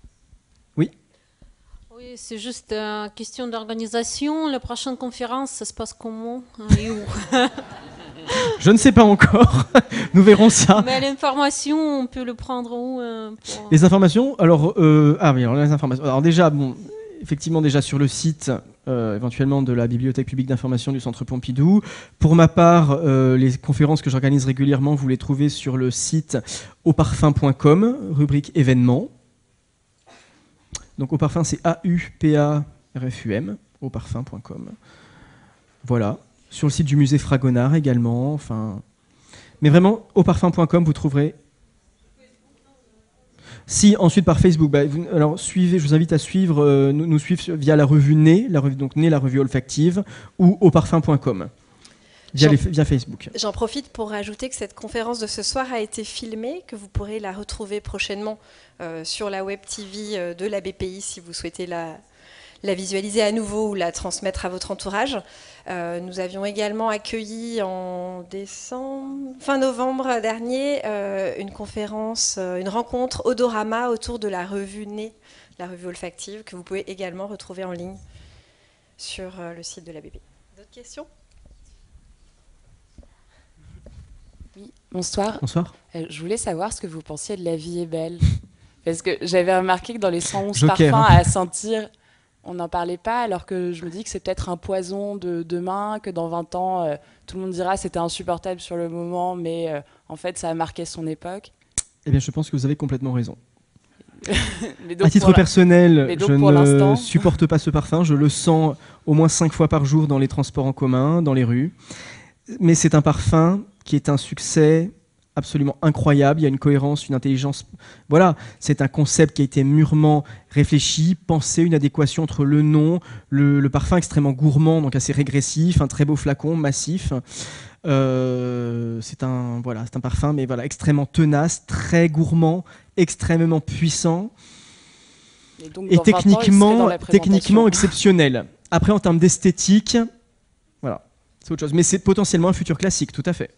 [SPEAKER 4] Oui, c'est juste une question d'organisation. La prochaine conférence, ça se passe comment et où?
[SPEAKER 2] Je ne sais pas encore, nous verrons ça.
[SPEAKER 4] Mais l'information, on peut le prendre où euh, pour...
[SPEAKER 2] Les informations, alors, euh, ah oui, alors les informations. Alors déjà, bon, effectivement, déjà sur le site, euh, éventuellement de la Bibliothèque publique d'information du Centre Pompidou. Pour ma part, euh, les conférences que j'organise régulièrement, vous les trouvez sur le site au parfum point com, rubrique événements. Donc au parfum, c'est A U P A R F U M, au parfum point com. Voilà. Sur le site du musée Fragonard également. Enfin... Mais vraiment, au parfum point com, vous trouverez... Si, ensuite par Facebook. Bah, vous, alors, suivez, je vous invite à suivre, euh, nous, nous suivre via la revue Nez, la revue, donc Nez, la revue olfactive, ou au parfum point com, via, les, via Facebook.
[SPEAKER 1] J'en profite pour rajouter que cette conférence de ce soir a été filmée, que vous pourrez la retrouver prochainement euh, sur la web T V de la B P I si vous souhaitez la... la visualiser à nouveau ou la transmettre à votre entourage. Euh, nous avions également accueilli en décembre, fin novembre dernier, euh, une conférence, euh, une rencontre Odorama autour de la revue Nez, la revue olfactive, que vous pouvez également retrouver en ligne sur euh, le site de la B P I. D'autres questions ?
[SPEAKER 5] Oui, bonsoir.
[SPEAKER 2] Bonsoir.
[SPEAKER 5] Euh, je voulais savoir ce que vous pensiez de La vie est belle. Parce que j'avais remarqué que dans les cent onze
[SPEAKER 2] Joker,
[SPEAKER 5] parfums
[SPEAKER 2] hein.
[SPEAKER 5] à sentir... On n'en parlait pas, alors que je me dis que c'est peut-être un poison de demain, que dans vingt ans, euh, tout le monde dira c'était insupportable sur le moment, mais euh, en fait, ça a marqué son époque.
[SPEAKER 2] Eh bien, je pense que vous avez complètement raison.
[SPEAKER 5] Mais donc
[SPEAKER 2] à titre personnel,
[SPEAKER 5] mais donc
[SPEAKER 2] je
[SPEAKER 5] pour
[SPEAKER 2] ne supporte pas ce parfum. Je le sens au moins cinq fois par jour dans les transports en commun, dans les rues. Mais c'est un parfum qui est un succès absolument incroyable. Il y a une cohérence, une intelligence. Voilà, c'est un concept qui a été mûrement réfléchi, pensé, une adéquation entre le nom, le, le parfum extrêmement gourmand, donc assez régressif, un très beau flacon massif. Euh, c'est un voilà, c'est un parfum, mais voilà, extrêmement tenace, très gourmand, extrêmement puissant
[SPEAKER 5] et, donc,
[SPEAKER 2] et techniquement,
[SPEAKER 5] ans,
[SPEAKER 2] techniquement exceptionnel. Après, en termes d'esthétique, voilà, c'est autre chose. Mais c'est potentiellement un futur classique, tout à fait.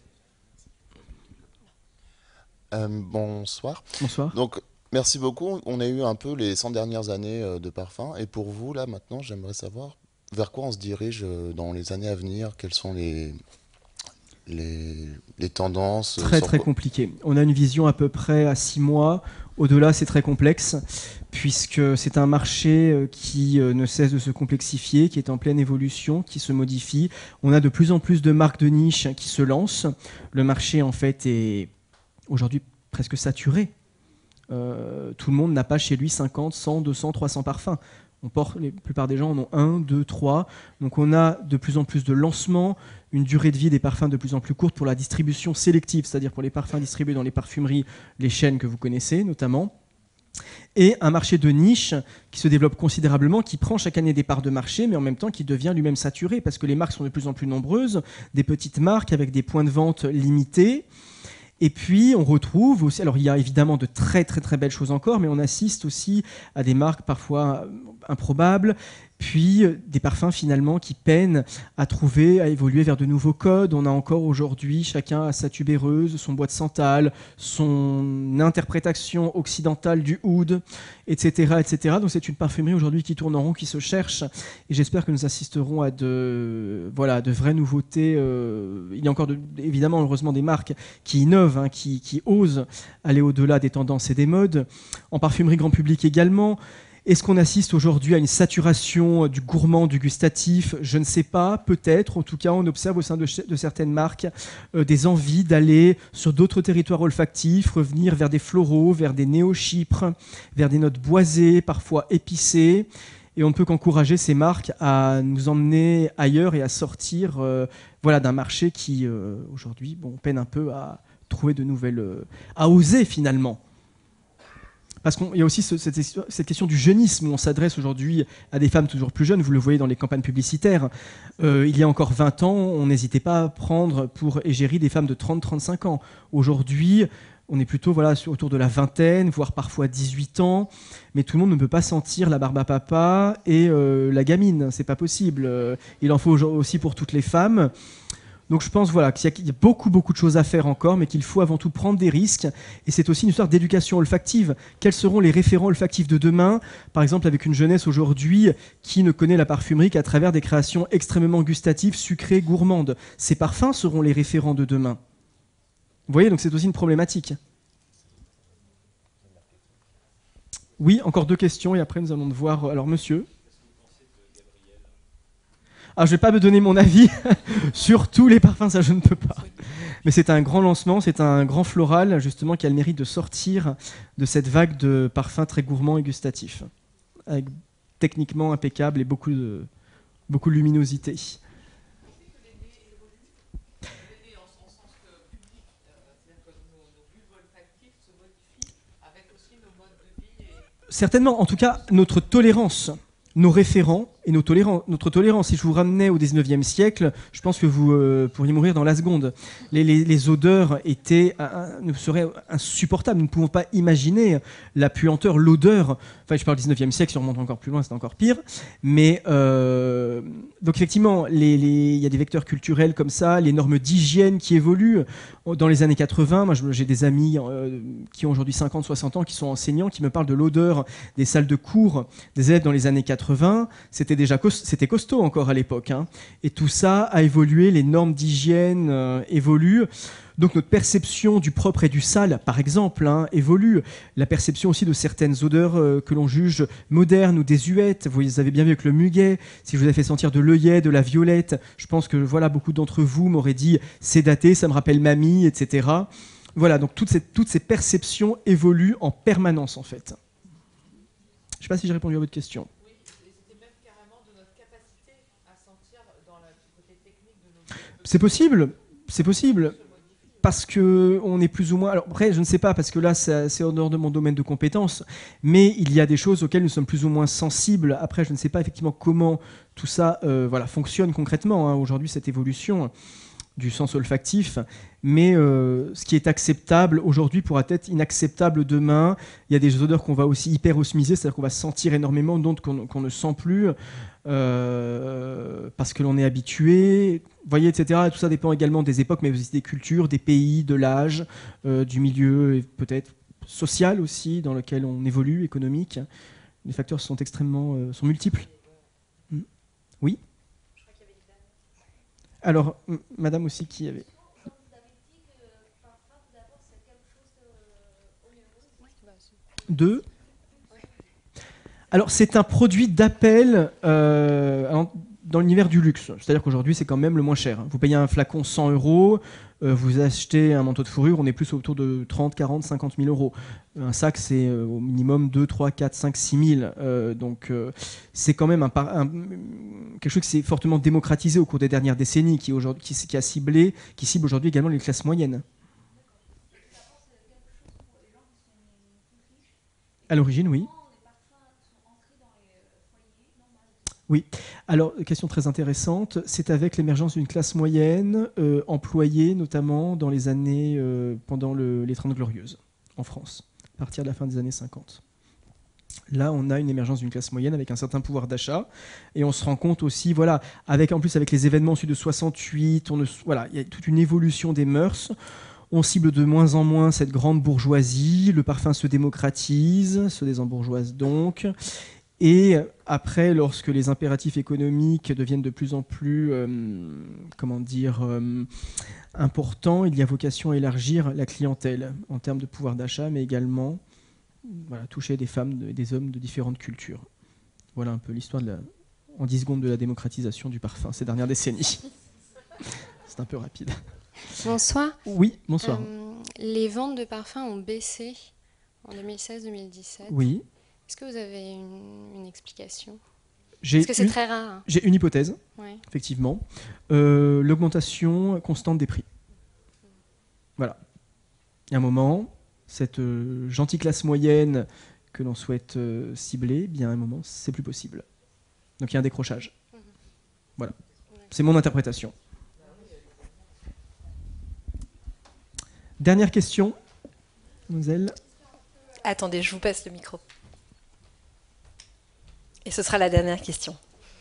[SPEAKER 6] Euh, bonsoir.
[SPEAKER 2] Bonsoir.
[SPEAKER 6] Donc, merci beaucoup. On a eu un peu les cent dernières années euh, de parfum. Et pour vous, là, maintenant, j'aimerais savoir vers quoi on se dirige euh, dans les années à venir. Quelles sont les, les, les tendances?
[SPEAKER 2] Très, très
[SPEAKER 6] quoi...
[SPEAKER 2] compliqué. On a une vision à peu près à six mois. Au-delà, c'est très complexe, puisque c'est un marché qui ne cesse de se complexifier, qui est en pleine évolution, qui se modifie. On a de plus en plus de marques de niche qui se lancent. Le marché, en fait, est aujourd'hui presque saturé. Euh, tout le monde n'a pas chez lui cinquante, cent, deux cents, trois cents parfums. On porte, la plupart des gens en ont un, deux, trois. Donc on a de plus en plus de lancements, une durée de vie des parfums de plus en plus courte pour la distribution sélective, c'est-à-dire pour les parfums distribués dans les parfumeries, les chaînes que vous connaissez notamment. Et un marché de niche qui se développe considérablement, qui prend chaque année des parts de marché, mais en même temps qui devient lui-même saturé, parce que les marques sont de plus en plus nombreuses, des petites marques avec des points de vente limités. Et puis, on retrouve aussi, alors il y a évidemment de très très très belles choses encore, mais on assiste aussi à des marques parfois improbables puis des parfums finalement qui peinent à trouver, à évoluer vers de nouveaux codes. On a encore aujourd'hui, chacun a sa tubéreuse, son bois de santal, son interprétation occidentale du oud, et cetera, et cetera. Donc c'est une parfumerie aujourd'hui qui tourne en rond, qui se cherche, et j'espère que nous assisterons à de, voilà, de vraies nouveautés. Euh, il y a encore de, évidemment, heureusement, des marques qui innovent, hein, qui, qui osent aller au-delà des tendances et des modes. En parfumerie grand public également. Est-ce qu'on assiste aujourd'hui à une saturation du gourmand, du gustatif? Je ne sais pas, peut-être. En tout cas, on observe au sein de, de certaines marques euh, des envies d'aller sur d'autres territoires olfactifs, revenir vers des floraux, vers des néo-chypres, vers des notes boisées, parfois épicées. Et on ne peut qu'encourager ces marques à nous emmener ailleurs et à sortir euh, voilà, d'un marché qui, euh, aujourd'hui, bon, peine un peu à trouver de nouvelles... Euh, à oser, finalement. Parce qu'il y a aussi ce, cette, cette question du jeunisme, où on s'adresse aujourd'hui à des femmes toujours plus jeunes. Vous le voyez dans les campagnes publicitaires. Euh, il y a encore vingt ans, on n'hésitait pas à prendre pour égérie des femmes de trente à trente-cinq ans. Aujourd'hui, on est plutôt voilà, autour de la vingtaine, voire parfois dix-huit ans. Mais tout le monde ne peut pas sentir la barbe à papa et euh, la gamine. C'est pas possible. Euh, il en faut aussi pour toutes les femmes. Donc je pense voilà, qu'il y a beaucoup, beaucoup de choses à faire encore, mais qu'il faut avant tout prendre des risques. Et c'est aussi une histoire d'éducation olfactive. Quels seront les référents olfactifs de demain? Par exemple, avec une jeunesse aujourd'hui qui ne connaît la parfumerie qu'à travers des créations extrêmement gustatives, sucrées, gourmandes. Ces parfums seront les référents de demain. Vous voyez, donc c'est aussi une problématique. Oui, encore deux questions, et après nous allons devoir... Alors, monsieur ? Ah, je ne vais pas me donner mon avis sur tous les parfums, ça je ne peux pas. Mais c'est un grand lancement, c'est un grand floral justement qui a le mérite de sortir de cette vague de parfums très gourmands et gustatifs, avec techniquement impeccable et beaucoup de, beaucoup de luminosité. Certainement, en tout cas, notre tolérance, nos référents et nos toléran- notre tolérance. Si je vous ramenais au dix-neuvième siècle, je pense que vous euh, pourriez mourir dans la seconde. Les, les, les odeurs étaient, euh, ne seraient insupportables. Nous ne pouvons pas imaginer la puanteur, l'odeur. Enfin, je parle du dix-neuvième siècle, si on remonte encore plus loin, c'est encore pire. Mais, euh, donc effectivement, les, les, il y a des vecteurs culturels comme ça, les normes d'hygiène qui évoluent. Dans les années quatre-vingts, moi j'ai des amis euh, qui ont aujourd'hui cinquante, soixante ans, qui sont enseignants, qui me parlent de l'odeur des salles de cours des élèves dans les années quatre-vingts. C'était déjà cost- c'était costaud encore à l'époque. Hein. Et tout ça a évolué, les normes d'hygiène euh, évoluent. Donc notre perception du propre et du sale, par exemple, hein, évolue. La perception aussi de certaines odeurs euh, que l'on juge modernes ou désuètes. Vous avez bien vu avec le muguet. Si je vous ai fait sentir de l'œillet, de la violette, je pense que voilà, beaucoup d'entre vous m'auraient dit « c'est daté, ça me rappelle mamie », et cetera. Voilà, donc toutes ces, toutes ces perceptions évoluent en permanence, en fait. Je ne sais pas si j'ai répondu à votre question. Oui, c'était même carrément de notre capacité à sentir dans le côté technique de nos... C'est possible, c'est possible. Parce qu'on est plus ou moins... Alors après, je ne sais pas, parce que là, c'est en dehors de mon domaine de compétences, mais il y a des choses auxquelles nous sommes plus ou moins sensibles. Après, je ne sais pas effectivement comment tout ça euh, voilà, fonctionne concrètement, hein, aujourd'hui, cette évolution du sens olfactif. Mais euh, ce qui est acceptable aujourd'hui pourra être inacceptable demain. Il y a des odeurs qu'on va aussi hyper osmiser, c'est-à-dire qu'on va sentir énormément, d'autres qu'on, qu'on ne sent plus, euh, parce que l'on est habitué... Vous voyez, et cetera. Tout ça dépend également des époques, mais aussi des cultures, des pays, de l'âge, euh, du milieu, et peut-être social aussi, dans lequel on évolue, économique. Les facteurs sont extrêmement, euh, sont multiples. Hmm. Oui. Alors, m- madame aussi qui avait... Deux. Alors, c'est un produit d'appel... Euh, alors, dans l'univers du luxe, c'est-à-dire qu'aujourd'hui c'est quand même le moins cher. Vous payez un flacon cent euros, euh, vous achetez un manteau de fourrure, on est plus autour de trente, quarante, cinquante mille euros. Un sac c'est euh, au minimum deux, trois, quatre, cinq, six mille. Euh, donc euh, c'est quand même un, un, quelque chose qui s'est fortement démocratisé au cours des dernières décennies, qui, aujourd'hui, qui, qui, a ciblé, qui cible aujourd'hui également les classes moyennes. À l'origine, oui. Oui, alors question très intéressante, c'est avec l'émergence d'une classe moyenne euh, employée notamment dans les années euh, pendant le, les Trente Glorieuses en France, à partir de la fin des années cinquante. Là, on a une émergence d'une classe moyenne avec un certain pouvoir d'achat. Et on se rend compte aussi, voilà, avec, en plus avec les événements ensuite de soixante-huit, on ne, voilà, il y a toute une évolution des mœurs. On cible de moins en moins cette grande bourgeoisie. Le parfum se démocratise, se désembourgeoise donc. Et après, lorsque les impératifs économiques deviennent de plus en plus, euh, comment dire, euh, importants, il y a vocation à élargir la clientèle en termes de pouvoir d'achat, mais également voilà, toucher des femmes et des hommes de différentes cultures. Voilà un peu l'histoire de la, en dix secondes de la démocratisation du parfum ces dernières décennies. C'est un peu rapide.
[SPEAKER 7] Bonsoir.
[SPEAKER 2] Oui, bonsoir.
[SPEAKER 7] Euh, les ventes de parfums ont baissé en deux mille seize deux mille dix-sept.
[SPEAKER 2] Oui.
[SPEAKER 7] Est-ce que vous avez une, une explication?
[SPEAKER 2] J'ai
[SPEAKER 7] Parce que c'est
[SPEAKER 2] une,
[SPEAKER 7] très rare. Hein.
[SPEAKER 2] J'ai une hypothèse,
[SPEAKER 7] ouais.
[SPEAKER 2] effectivement. Euh, l'augmentation constante des prix. Voilà. Il y a un moment, cette euh, gentille classe moyenne que l'on souhaite euh, cibler, bien à un moment, c'est plus possible. Donc il y a un décrochage. Mmh. Voilà. C'est mon interprétation. Dernière question, mademoiselle.
[SPEAKER 1] Attendez, je vous passe le micro. Et ce sera la dernière question.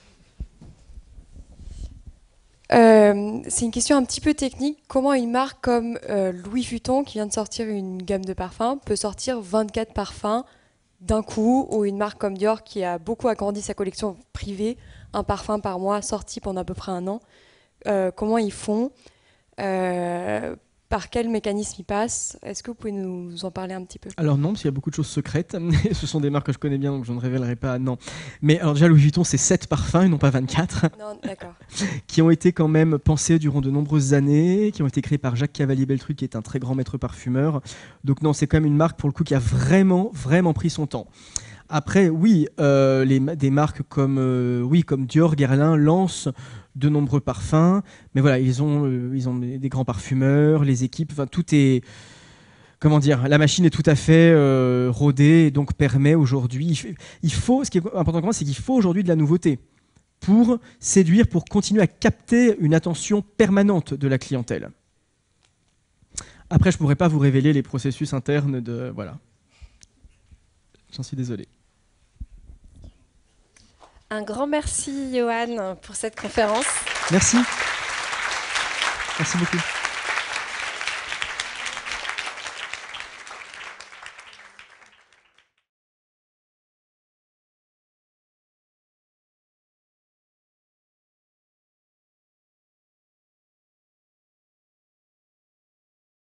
[SPEAKER 8] Euh, c'est une question un petit peu technique. Comment une marque comme euh, Louis Vuitton, qui vient de sortir une gamme de parfums, peut sortir vingt-quatre parfums d'un coup, ou une marque comme Dior, qui a beaucoup agrandi sa collection privée, un parfum par mois sorti pendant à peu près un an. Euh, comment ils font euh, Par quel mécanisme ils passent? Est-ce que vous pouvez nous en parler un petit peu?
[SPEAKER 2] Alors non, parce qu'il y a beaucoup de choses secrètes. Ce sont des marques que je connais bien, donc je ne révélerai pas. Non. Mais alors déjà, Louis Vuitton, c'est sept parfums et non pas vingt-quatre.
[SPEAKER 8] Non, d'accord.
[SPEAKER 2] Qui ont été quand même pensés durant de nombreuses années, qui ont été créés par Jacques Cavalier-Beltruc, qui est un très grand maître parfumeur. Donc non, c'est quand même une marque, pour le coup, qui a vraiment, vraiment pris son temps. Après, oui, euh, les, des marques comme, euh, oui, comme Dior, Guerlain lancent de nombreux parfums, mais voilà, ils ont, euh, ils ont des, des grands parfumeurs, les équipes, enfin tout est, comment dire, la machine est tout à fait euh, rodée et donc permet aujourd'hui, il faut, ce qui est important, c'est qu'il faut aujourd'hui de la nouveauté pour séduire, pour continuer à capter une attention permanente de la clientèle. Après, je ne pourrais pas vous révéler les processus internes de, voilà. J'en suis désolé.
[SPEAKER 1] Un grand merci, Johan, pour cette conférence.
[SPEAKER 2] Merci. Merci beaucoup.